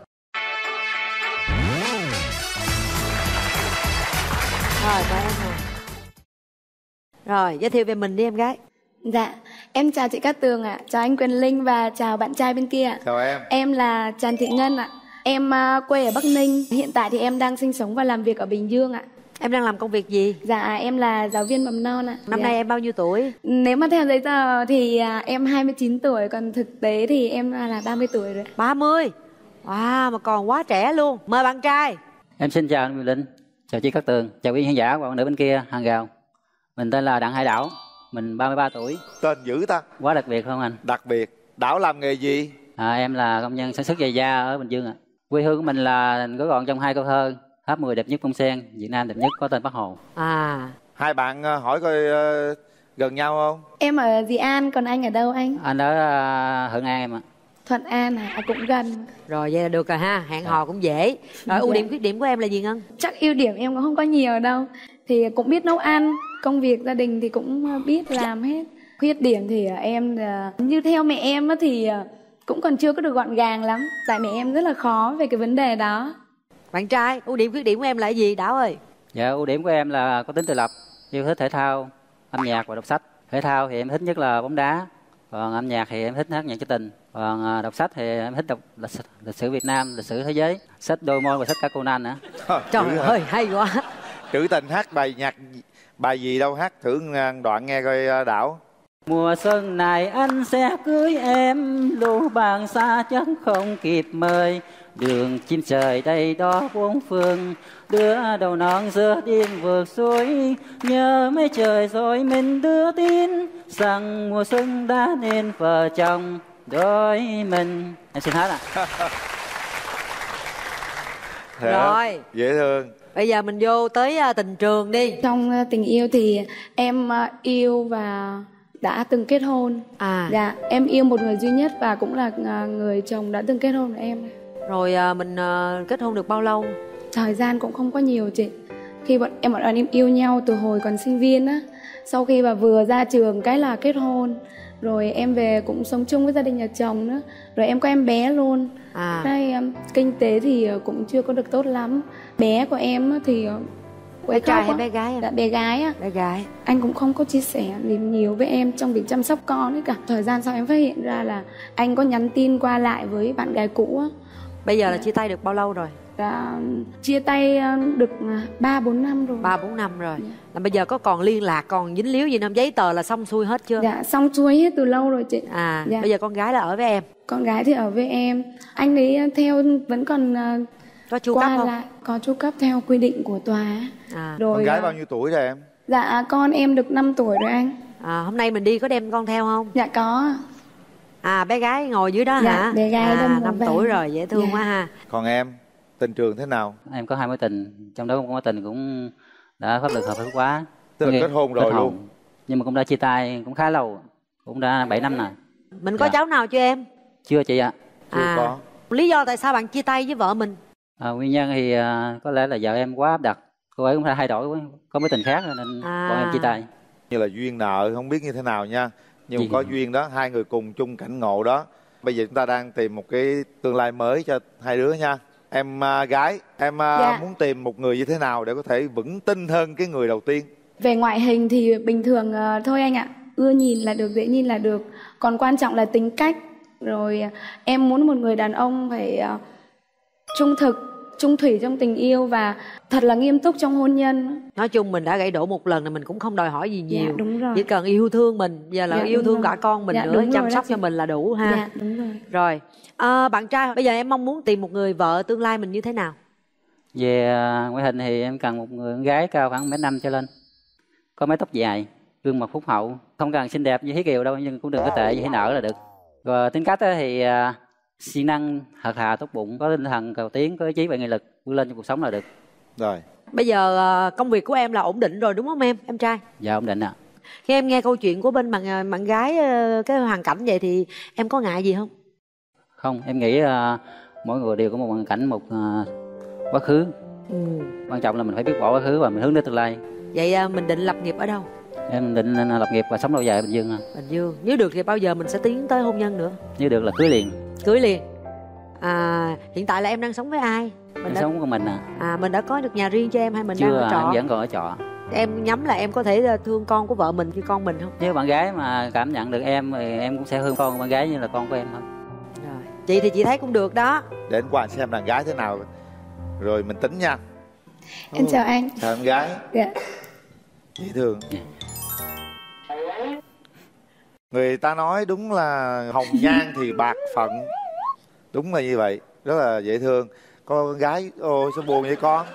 Rồi, mời em nè. Rồi, giới thiệu về mình đi em gái. Dạ, em chào chị Cát Tường ạ, à. Chào anh Quyền Linh và chào bạn trai bên kia. Chào em. Em là Trần Thị Ngân ạ. À. Em uh, quê ở Bắc Ninh, hiện tại thì em đang sinh sống và làm việc ở Bình Dương ạ. À. Em đang làm công việc gì? Dạ, em là giáo viên mầm non ạ. À. Năm dạ. nay em bao nhiêu tuổi? Nếu mà theo giấy tờ thì uh, em hai mươi chín tuổi, còn thực tế thì em là ba mươi tuổi rồi. ba mươi? Wow, mà còn quá trẻ luôn. Mời bạn trai. Em xin chào anh Quyền Linh, chào chị Cát Tường, chào quý khán giả và bạn nữ bên kia hàng rào. Mình tên là Đặng Hải Đảo, mình ba mươi ba tuổi. Tên dữ ta. Quá đặc biệt không anh? Đặc biệt. Đảo làm nghề gì? À, em là công nhân sản xuất giày da ở Bình Dương ạ. À. Quê hương của mình là gói gọn trong hai câu thơ: Tháp mười đẹp nhất Bông Sen, Việt Nam đẹp nhất có tên Bác Hồ. À. Hai bạn hỏi coi uh, gần nhau không? Em ở Dị An, còn anh ở đâu anh? Anh ở uh, Thuận An em ạ. À. Thuận An à, cũng gần. Rồi vậy là được rồi ha, hẹn hò cũng dễ. Rồi ưu điểm khuyết điểm của em là gì Ngân? Chắc ưu điểm em cũng không có nhiều đâu. Thì cũng biết nấu ăn, công việc gia đình thì cũng biết làm hết. Khuyết điểm thì em như theo mẹ em thì cũng còn chưa có được gọn gàng lắm. Tại mẹ em rất là khó về cái vấn đề đó. Bạn trai, ưu điểm khuyết điểm của em là gì Đảo ơi? Dạ, ưu điểm của em là có tính tự lập, yêu thích thể thao, âm nhạc và đọc sách. Thể thao thì em thích nhất là bóng đá, còn âm nhạc thì em thích hát nhạc trữ tình, còn đọc sách thì em thích đọc lịch, lịch sử Việt Nam, lịch sử thế giới, sách Doraemon và sách cả Conan nữa. Trời ơi, hay quá. Trữ tình hát bài nhạc bài gì đâu, hát thử đoạn nghe coi Đảo. Mùa xuân này anh sẽ cưới em, lũ bạn xa chắc không kịp mời. Đường chim trời đây đó bốn phương, đứa đầu non giữa đêm vượt suối. Nhớ mấy trời rồi mình đưa tin rằng mùa xuân đã nên vợ chồng đôi mình. Em xin hát ạ. À. Rồi. Dễ thương. Bây giờ mình vô tới tình trường đi. Trong tình yêu thì em yêu và đã từng kết hôn. À. Dạ, em yêu một người duy nhất và cũng là người chồng đã từng kết hôn với em. Rồi mình kết hôn được bao lâu? Thời gian cũng không có nhiều chị. Khi bọn em bọn em yêu nhau từ hồi còn sinh viên á, sau khi mà vừa ra trường cái là kết hôn. Rồi em về cũng sống chung với gia đình nhà chồng nữa. Rồi em có em bé luôn. À. Đây, kinh tế thì cũng chưa có được tốt lắm. Bé của em thì bé trai hay bé gái? Dạ, bé gái á. Bé gái. Anh cũng không có chia sẻ gì nhiều với em trong việc chăm sóc con ấy cả. Thời gian sau em phát hiện ra là anh có nhắn tin qua lại với bạn gái cũ á. Bây giờ là chia tay được bao lâu rồi? Đã chia tay được ba bốn năm rồi. ba bốn năm rồi. Dạ. Là bây giờ có còn liên lạc, còn dính líu gì không? Giấy tờ là xong xuôi hết chưa? Dạ, xong xuôi hết từ lâu rồi chị. À, dạ. Bây giờ con gái là ở với em? Con gái thì ở với em. Anh ấy theo vẫn còn có chu cấp không? Lại, có chu cấp theo quy định của tòa. À. Rồi, con gái bao nhiêu tuổi rồi em? Dạ, con em được năm tuổi rồi anh. À, hôm nay mình đi có đem con theo không? Dạ có. À, bé gái ngồi dưới đó dạ, hả? Bé gái à, năm tuổi rồi, dễ thương dạ. quá ha. Còn em, tình trường thế nào? Em có hai mối tình, trong đó một mối tình cũng đã pháp luật hợp pháp quá. Tức là kết hôn rồi kết hôn. luôn. Nhưng mà cũng đã chia tay cũng khá lâu, cũng đã bảy năm rồi. Mình có dạ. cháu nào chưa em? Chưa chị ạ. Chưa à, có. Lý do tại sao bạn chia tay với vợ mình? À, nguyên nhân thì uh, có lẽ là vợ em quá áp đặt, cô ấy cũng phải thay đổi, có mối tình khác nên à. bọn em chia tay. Như là duyên nợ không biết như thế nào nha. Nhưng mà có hả? Duyên đó, hai người cùng chung cảnh ngộ đó. Bây giờ chúng ta đang tìm một cái tương lai mới cho hai đứa nha. Em uh, gái, em uh, dạ. muốn tìm một người như thế nào để có thể vững tin hơn cái người đầu tiên? Về ngoại hình thì bình thường uh, thôi anh ạ. Ưa nhìn là được, dễ nhìn là được. Còn quan trọng là tính cách. Rồi uh, em muốn một người đàn ông phải uh, trung thực, chung thủy trong tình yêu và thật là nghiêm túc trong hôn nhân. Nói chung mình đã gãy đổ một lần là mình cũng không đòi hỏi gì nhiều. Dạ, đúng rồi. Chỉ cần yêu thương mình, giờ là Dạ, yêu đúng thương rồi. cả con mình Dạ, nữa, đúng chăm rồi, sóc đó cho chị. mình là đủ ha. Dạ, đúng rồi. Rồi, à, bạn trai bây giờ em mong muốn tìm một người vợ tương lai mình như thế nào? Về à, ngoại hình thì em cần một người con gái cao khoảng mét năm trở lên, có mái tóc dài, gương mặt phúc hậu, không cần xinh đẹp như Thúy Kiều đâu, nhưng cũng đừng có tệ như Thúy Nở là được. Và tính cách á thì à, siêng năng, thật thà, tốt bụng, có tinh thần cầu tiến, có ý chí và nghị lực vươn lên trong cuộc sống là được. Rồi. Bây giờ à, công việc của em là ổn định rồi đúng không em, em trai? Dạ ổn định ạ. Khi em nghe câu chuyện của bên bạn bạn gái à, cái hoàn cảnh vậy thì em có ngại gì không? Không, em nghĩ à, mỗi người đều có một hoàn cảnh, một à, quá khứ. Ừ. Quan trọng là mình phải biết bỏ quá khứ và mình hướng đến tương lai. Vậy à, mình định lập nghiệp ở đâu? Em định à, lập nghiệp và sống lâu dài ở Bình Dương. À. Bình Dương. Nếu được thì bao giờ mình sẽ tiến tới hôn nhân nữa? Nếu được là cưới liền. Cưới liền. À, hiện tại là em đang sống với ai? Mình Em đã... sống của mình à. À, mình đã có được nhà riêng cho em hay mình Chưa, đang ở trọ? em vẫn còn ở trọ. Em nhắm là em có thể thương con của vợ mình như con mình không? Nếu bạn gái mà cảm nhận được em thì em cũng sẽ thương con bạn gái như là con của em thôi. Rồi. Chị thì chị thấy cũng được đó. Để anh qua xem đàn gái thế nào rồi mình tính nha. Em chào anh. Chào em gái. Dạ. Dễ thương. Người ta nói đúng là hồng nhan thì bạc phận. Đúng là như vậy. Rất là dễ thương. Con gái, ôi sao buồn vậy con?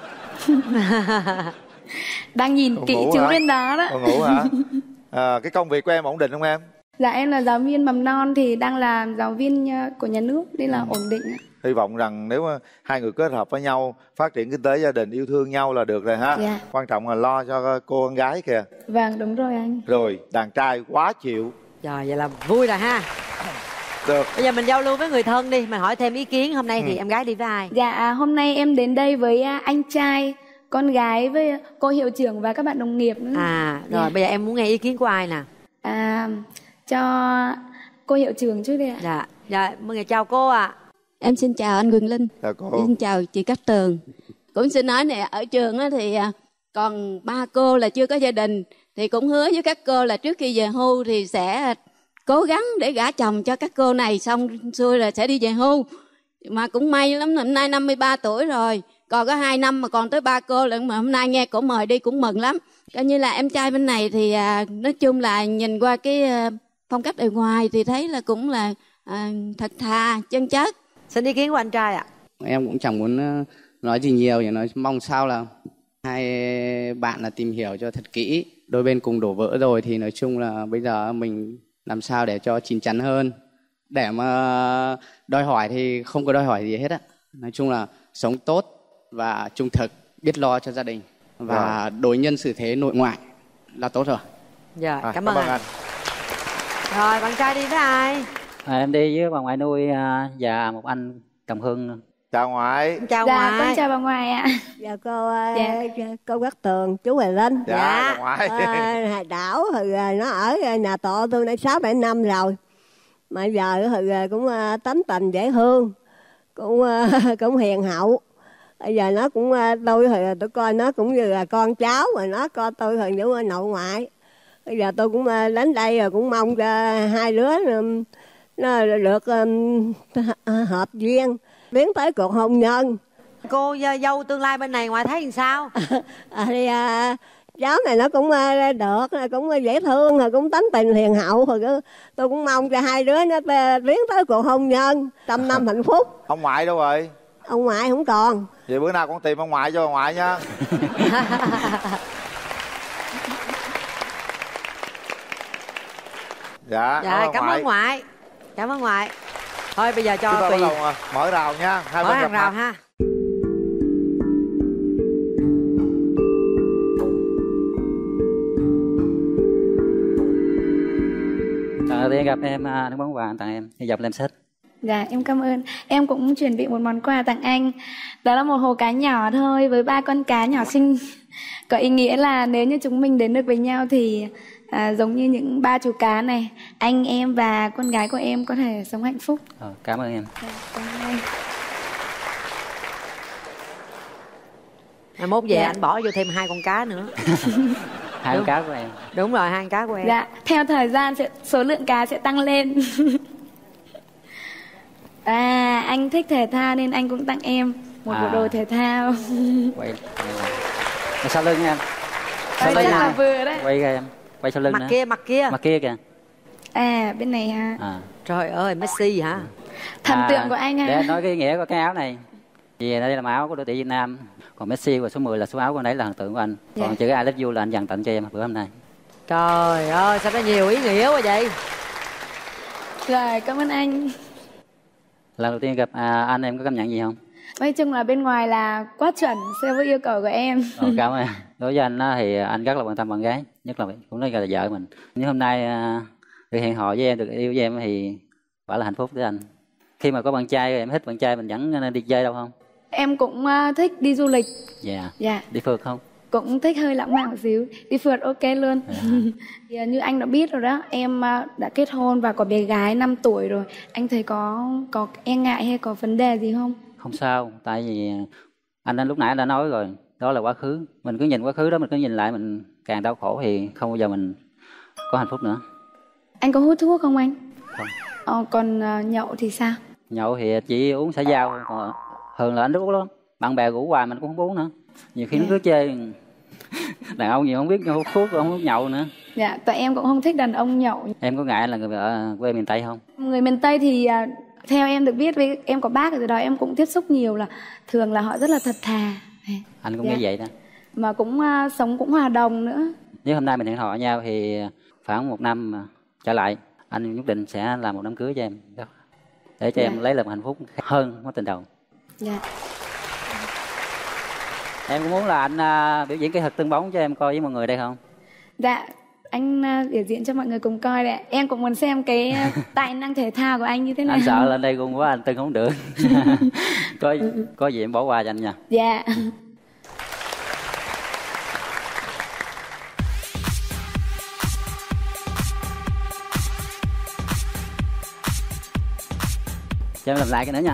Đang nhìn Con kỹ ngủ chú hả? bên đó đó. Con ngủ hả? À, cái công việc của em ổn định không em? Dạ em là giáo viên mầm non thì đang làm giáo viên ờ, của nhà nước nên là ổn định ạ. Hy vọng rằng nếu mà hai người kết hợp với nhau, phát triển kinh tế gia đình, yêu thương nhau là được rồi ha. Dạ. Quan trọng là lo cho cô con gái kìa. Vâng đúng rồi anh. Rồi, đàn trai quá chịu. Rồi vậy là vui rồi ha. Được. Bây giờ mình giao lưu với người thân đi, mình hỏi thêm ý kiến. Hôm nay thì Ừ. em gái đi với ai? Dạ à, hôm nay em đến đây với à, anh trai, con gái với cô hiệu trưởng và các bạn đồng nghiệp nữa. À rồi Dạ. bây giờ em muốn nghe ý kiến của ai nè? À, cho cô hiệu trưởng trước đi ạ. Dạ, dạ, mời ngày chào cô ạ. À. Em xin chào anh Quỳnh Linh. Chào cô. Xin chào chị Cát Tường. Cũng xin nói nè, ở trường á thì à, còn ba cô là chưa có gia đình, thì cũng hứa với các cô là trước khi về hưu thì sẽ cố gắng để gả chồng cho các cô này, xong xuôi là sẽ đi về hưu. Mà cũng may lắm, hôm nay năm mươi ba tuổi rồi, còn có hai năm mà còn tới ba cô lận, mà hôm nay nghe cổ mời đi cũng mừng lắm. Coi như là em trai bên này thì à, nói chung là nhìn qua cái à, phong cách bề ngoài thì thấy là cũng là à, thật thà, chân chất. Xin ý kiến của anh trai ạ. Em cũng chẳng muốn ờ, nói gì nhiều, chỉ nói mong sao là hai bạn là tìm hiểu cho thật kỹ. Đôi bên cùng đổ vỡ rồi thì nói chung là bây giờ mình làm sao để cho chín chắn hơn. Để mà đòi hỏi thì không có đòi hỏi gì hết á. Nói chung là sống tốt và trung thực, biết lo cho gia đình và đối nhân xử thế nội ngoại là tốt rồi. Dạ, À, cảm ơn anh. Rồi, bạn trai đi với ai? À, em đi với bà ngoại nuôi à, và một anh trồng hương. Chào ngoại. Chào Dạ ngoại. con chào bà ngoại ạ. Dạ cô Dạ. cô Cát Tường, chú Huệ Linh. Dạ, chào ngoại. À, Hải Đảo thì à, nó ở nhà tổ tôi đã sáu bảy năm rồi. Mà giờ thì à, cũng à, tánh tình dễ thương, cũng à, cũng hiền hậu. Bây giờ nó cũng à, tôi thì tôi coi nó cũng như là con cháu, mà nó coi tôi thì như nội ngoại. Bây giờ tôi cũng à, đến đây rồi cũng mong cho hai đứa um, nó được um, hợp duyên, tiến tới cuộc hôn nhân. Cô dâu tương lai bên này ngoài thấy làm sao? À, thì à, cháu này nó cũng à, được, cũng dễ thương, rồi cũng tính tình hiền hậu, rồi cứ, tôi cũng mong cho hai đứa nó tiến tới cuộc hôn nhân, trăm năm hạnh phúc. Ông ngoại đâu rồi? Ông ngoại không còn. Vậy bữa nào con tìm ông ngoại cho bà ngoại nha. Dạ, Dạ, cảm ơn ngoại. Cảm ơn ngoại. Thôi bây giờ cho Chúng ta Tùy bắt đầu mở rào nha. Hai mở bên hàng gặp rào mặt. ha. Lần đầu tiên gặp em à, nước bóng vàng tặng em, hy vọng em thích. Dạ em cảm ơn. Em cũng chuẩn bị một món quà tặng anh. Đó là một hồ cá nhỏ thôi, với ba con cá nhỏ xinh. Có ý nghĩa là nếu như chúng mình đến được với nhau thì à, giống như những ba chú cá này, anh em và con gái của em có thể sống hạnh phúc. Ờ, cảm ơn em. Cảm ơn anh. Ngày mốt về Dạ. anh bỏ vô thêm hai con cá nữa. Hai con Đúng. cá của em. Đúng rồi, hai con cá của em. Dạ, theo thời gian sẽ, số lượng cá sẽ tăng lên. À, anh thích thể thao nên anh cũng tặng em một À. bộ đồ thể thao. Quay quay sau lưng nha em. Đây lưng chắc là nè. vừa đấy. Quay ra em. Quay sau lưng Mặt nữa. kia, mặt kia. Mặt kia kìa. À bên này ha. À. Trời ơi, Messi hả? Thần À, tượng của anh ha. Để anh nói cái nghĩa của cái áo này. Vì đây là màu áo của đội tuyển Việt Nam. Còn Messi và số mười là số áo của anh đấy, là thần tượng của anh. Còn Dạ. chữ I love you là anh dành tặng cho em bữa hôm nay. Trời ơi, sao nó nhiều ý nghĩa quá vậy? Rồi cảm ơn anh. Lần đầu tiên gặp à, anh em có cảm nhận gì không? Nói chung là bên ngoài là quá chuẩn so với yêu cầu của em. Ờ, cảm ơn. Đối với anh á, thì anh rất là quan tâm bạn gái, nhất là cũng nói là vợ mình. Nhưng hôm nay à, được hẹn hò với em, được yêu với em thì quả là hạnh phúc với anh. Khi mà có bạn trai em thích bạn trai mình dẫn nên đi chơi đâu không? Em cũng uh, thích đi du lịch. Dạ. Dạ. Đi phượt không? Cũng thích hơi lãng mạn một xíu. Đi phượt ok luôn. Thì, uh, như anh đã biết rồi đó, em uh, đã kết hôn và có bé gái năm tuổi rồi. Anh thấy có có e ngại hay có vấn đề gì không? Không sao, tại vì anh đã lúc nãy đã nói rồi, đó là quá khứ. Mình cứ nhìn quá khứ đó, mình cứ nhìn lại mình càng đau khổ thì không bao giờ mình có hạnh phúc nữa. Anh có hút thuốc không anh? Không. Ờ, còn uh, nhậu thì sao? Nhậu thì chỉ uống xã giao thôi, còn thường là anh rất uống lắm. Bạn bè rủ hoài mình cũng không uống nữa. Nhiều khi nó cứ chơi đàn ông nhiều không biết hút thuốc, không hút nhậu nữa. Dạ, tại em cũng không thích đàn ông nhậu. Em có ngại là người vợ quê miền Tây không? Người miền Tây thì uh, theo em được biết, với em có bác ở từ đó em cũng tiếp xúc nhiều, là thường là họ rất là thật thà. Anh cũng Dạ. nghĩ vậy đó. Mà cũng uh, sống cũng hòa đồng nữa. Nếu hôm nay mình hẹn hò nhau thì khoảng một năm mà trở lại, anh nhất định sẽ làm một đám cưới cho em, để cho Dạ. em lấy lại một hạnh phúc hơn mối tình đầu. Dạ. Em cũng muốn là anh à, biểu diễn cái thực tương bóng cho em coi với mọi người đây không? Dạ, anh uh, biểu diễn cho mọi người cùng coi đấy. Em cũng muốn xem cái uh, tài năng thể thao của anh như thế nào. Anh sợ lên đây gung quá anh tưng không được. có có gì em bỏ qua cho anh nha. Dạ. Cho em làm lại cái nữa nha.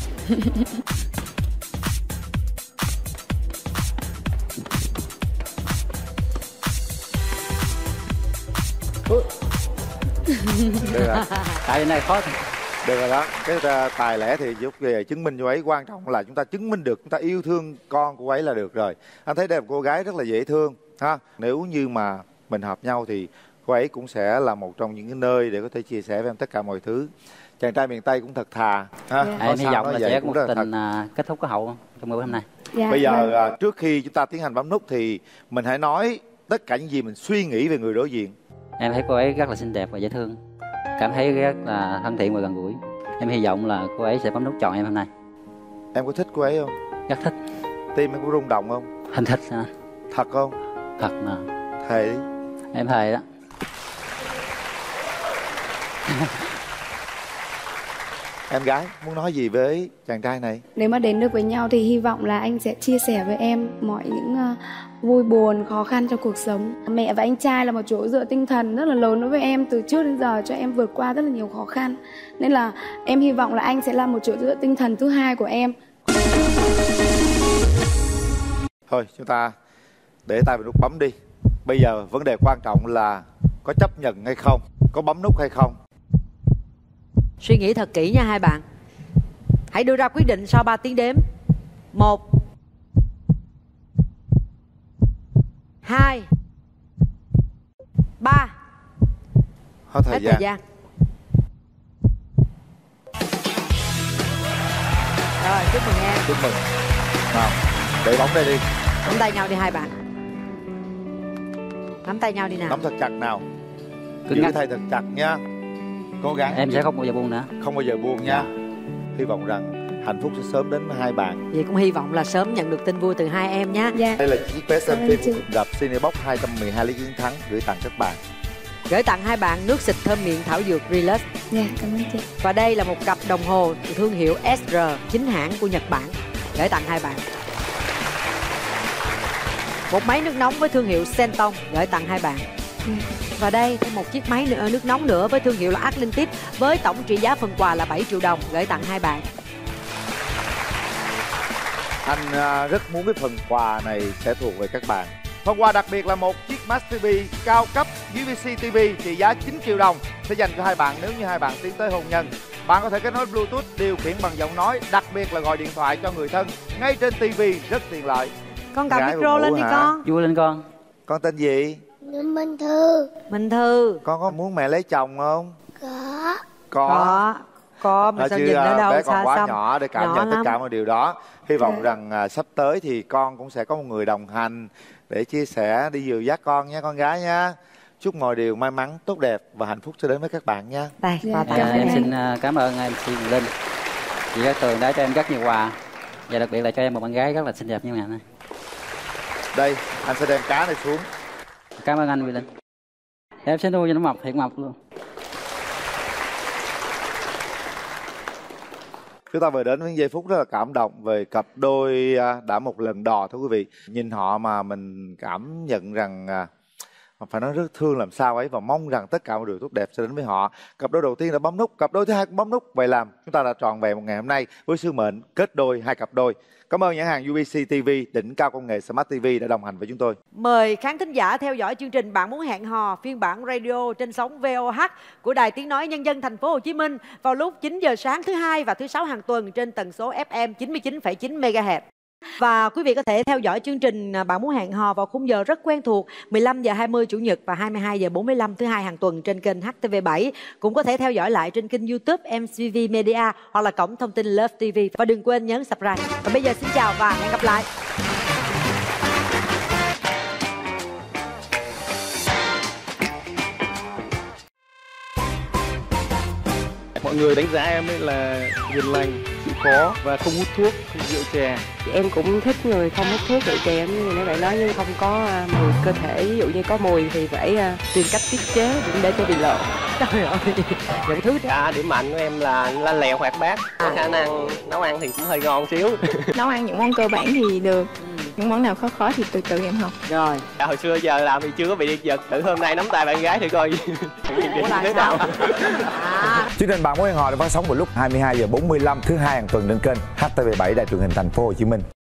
Được rồi. Tại này khó. Được rồi đó. Cái uh, tài lẻ thì giúp về chứng minh cô ấy. Quan trọng là chúng ta chứng minh được chúng ta yêu thương con cô ấy là được rồi. Anh thấy đây là cô gái rất là dễ thương ha. Nếu như mà mình hợp nhau thì cô ấy cũng sẽ là một trong những cái nơi để có thể chia sẻ với em tất cả mọi thứ. Chàng trai miền Tây cũng thật thà ha. Yeah. Có Em hy sao vọng nói là vậy sẽ có cũng một rất là tình thật. à, kết thúc có hậu trong buổi hôm nay. Dạ, Bây giờ vâng. à, trước khi chúng ta tiến hành bấm nút thì mình hãy nói tất cả những gì mình suy nghĩ về người đối diện. Em thấy cô ấy rất là xinh đẹp và dễ thương, cảm thấy rất là thân thiện và gần gũi. Em hy vọng là cô ấy sẽ bấm nút chọn em hôm nay. Em có thích cô ấy không? Rất thích. Tim em có rung động không? Hình thích hả? Thật không? Thật mà. Thề đi. Em thề đó. Em gái muốn nói gì với chàng trai này? Nếu mà đến được với nhau thì hy vọng là anh sẽ chia sẻ với em mọi những uh, vui buồn, khó khăn trong cuộc sống. Mẹ và anh trai là một chỗ dựa tinh thần rất là lớn đối với em, từ trước đến giờ cho em vượt qua rất là nhiều khó khăn. Nên là em hy vọng là anh sẽ là một chỗ dựa tinh thần thứ hai của em. Thôi chúng ta để tay vào nút bấm đi. Bây giờ vấn đề quan trọng là có chấp nhận hay không, có bấm nút hay không. Suy nghĩ thật kỹ nha hai bạn. Hãy đưa ra quyết định sau ba tiếng đếm. Một, hai, ba. Hết thời Hết gian. thời gian. Rồi, chúc mừng em. Chúc mừng. Nào, để bóng đây đi. Nắm tay nhau đi hai bạn. Nắm tay nhau đi nào. Nắm thật chặt nào. Cứ Giữ ngắt. tay thật chặt nha. Cố gắng. Em sẽ không bao giờ buông nữa. Không bao giờ buông nha. Hy vọng rằng hạnh phúc sẽ sớm đến với hai bạn. Vậy cũng hy vọng là sớm nhận được tin vui từ hai em nhé. Dạ. Đây là chiếc vé xem Cảm ơn phim chị. gặp Cinebox hai trăm mười hai lý chiến thắng gửi tặng các bạn. Gửi tặng hai bạn nước xịt thơm miệng thảo dược Relax. Dạ, cảm ơn chị. Và đây là một cặp đồng hồ thương hiệu ét rờ chính hãng của Nhật Bản. Gửi tặng hai bạn. Một máy nước nóng với thương hiệu Senton gửi tặng hai bạn. Và đây thêm một chiếc máy nữa, nước nóng nữa với thương hiệu là Atlantis với tổng trị giá phần quà là bảy triệu đồng gửi tặng hai bạn. Anh à, rất muốn cái phần quà này sẽ thuộc về các bạn. Phần quà đặc biệt là một chiếc Smart ti vi cao cấp u vê xê ti vi trị giá chín triệu đồng sẽ dành cho hai bạn nếu như hai bạn tiến tới hôn nhân. Bạn có thể kết nối Bluetooth, điều khiển bằng giọng nói, đặc biệt là gọi điện thoại cho người thân ngay trên tivi, rất tiện lợi. Con cầm micro lên đi hả? con. Vui lên con. Con tên gì? Minh Thư. Minh Thư. Con có muốn mẹ lấy chồng không? Có. Có. Có. Có mà Đó sao chứ, nhìn ở đâu bé còn xa quá xăm. nhỏ để cảm Nhỏ nhận tất lắm. cả mọi điều đó. Hy vọng rằng à, sắp tới thì con cũng sẽ có một người đồng hành để chia sẻ, đi dìu dắt con nha con gái nha. Chúc mọi điều may mắn, tốt đẹp và hạnh phúc sẽ đến với các bạn nha. Đây, Dạ, em xin uh, cảm ơn em chị Linh. Chị Cát Tường đã cho em rất nhiều quà và đặc biệt là cho em một bạn gái rất là xinh đẹp như ngày này. Đây, anh sẽ đem cá này xuống. Cảm ơn anh Huy Linh. Em sẽ nuôi cho nó mập thiệt mập luôn. Chúng ta vừa đến với giây phút rất là cảm động về cặp đôi đã một lần đò, thưa quý vị. Nhìn họ mà mình cảm nhận rằng phải nói rất thương làm sao ấy, và mong rằng tất cả mọi điều tốt đẹp sẽ đến với họ. Cặp đôi đầu tiên đã bấm nút, cặp đôi thứ hai cũng bấm nút. Vậy làm chúng ta đã trọn vẹn một ngày hôm nay với sứ mệnh kết đôi hai cặp đôi. Cảm ơn nhãn hàng u bê xê ti vi, đỉnh cao công nghệ Smart ti vi đã đồng hành với chúng tôi. Mời khán thính giả theo dõi chương trình Bạn Muốn Hẹn Hò phiên bản radio trên sóng vê o hát của Đài Tiếng Nói Nhân dân Thành phố Hồ Chí Minh vào lúc chín giờ sáng thứ hai và thứ sáu hàng tuần trên tần số ép em chín mươi chín phẩy chín mê ga héc. Và quý vị có thể theo dõi chương trình Bạn Muốn Hẹn Hò vào khung giờ rất quen thuộc mười lăm giờ hai mươi Chủ nhật và hai mươi hai giờ bốn mươi lăm thứ hai hàng tuần trên kênh hát tê vê bảy. Cũng có thể theo dõi lại trên kênh YouTube em xê vê Media hoặc là cổng thông tin Love ti vi. Và đừng quên nhấn subscribe. Và bây giờ xin chào và hẹn gặp lại. Mọi người đánh giá em ấy là hiền lành, chịu khó và không hút thuốc, không rượu chè. Em cũng thích người không hút thuốc rượu chè như nãy bạn nói, nhưng không có mùi cơ thể. Ví dụ như có mùi thì phải tìm cách tiết chế để cho bị lộ. Trời ơi, những thứ Dạ, điểm mạnh của em là lanh lẹ hoạt bát, có khả năng nấu ăn thì cũng hơi ngon xíu. Nấu ăn những món cơ bản thì được, những món nào khó khó thì từ từ em học. Rồi. Dạ, hồi xưa giờ làm thì chưa có bị điện giật, thử hôm nay nắm tay bạn gái thử coi thế nào. Chương trình Bạn Muốn Hẹn Hò được phát sóng vào lúc hai mươi hai giờ bốn mươi lăm thứ hai hàng tuần trên kênh hát tê vê bảy Đài Truyền hình Thành phố Hồ Chí Minh.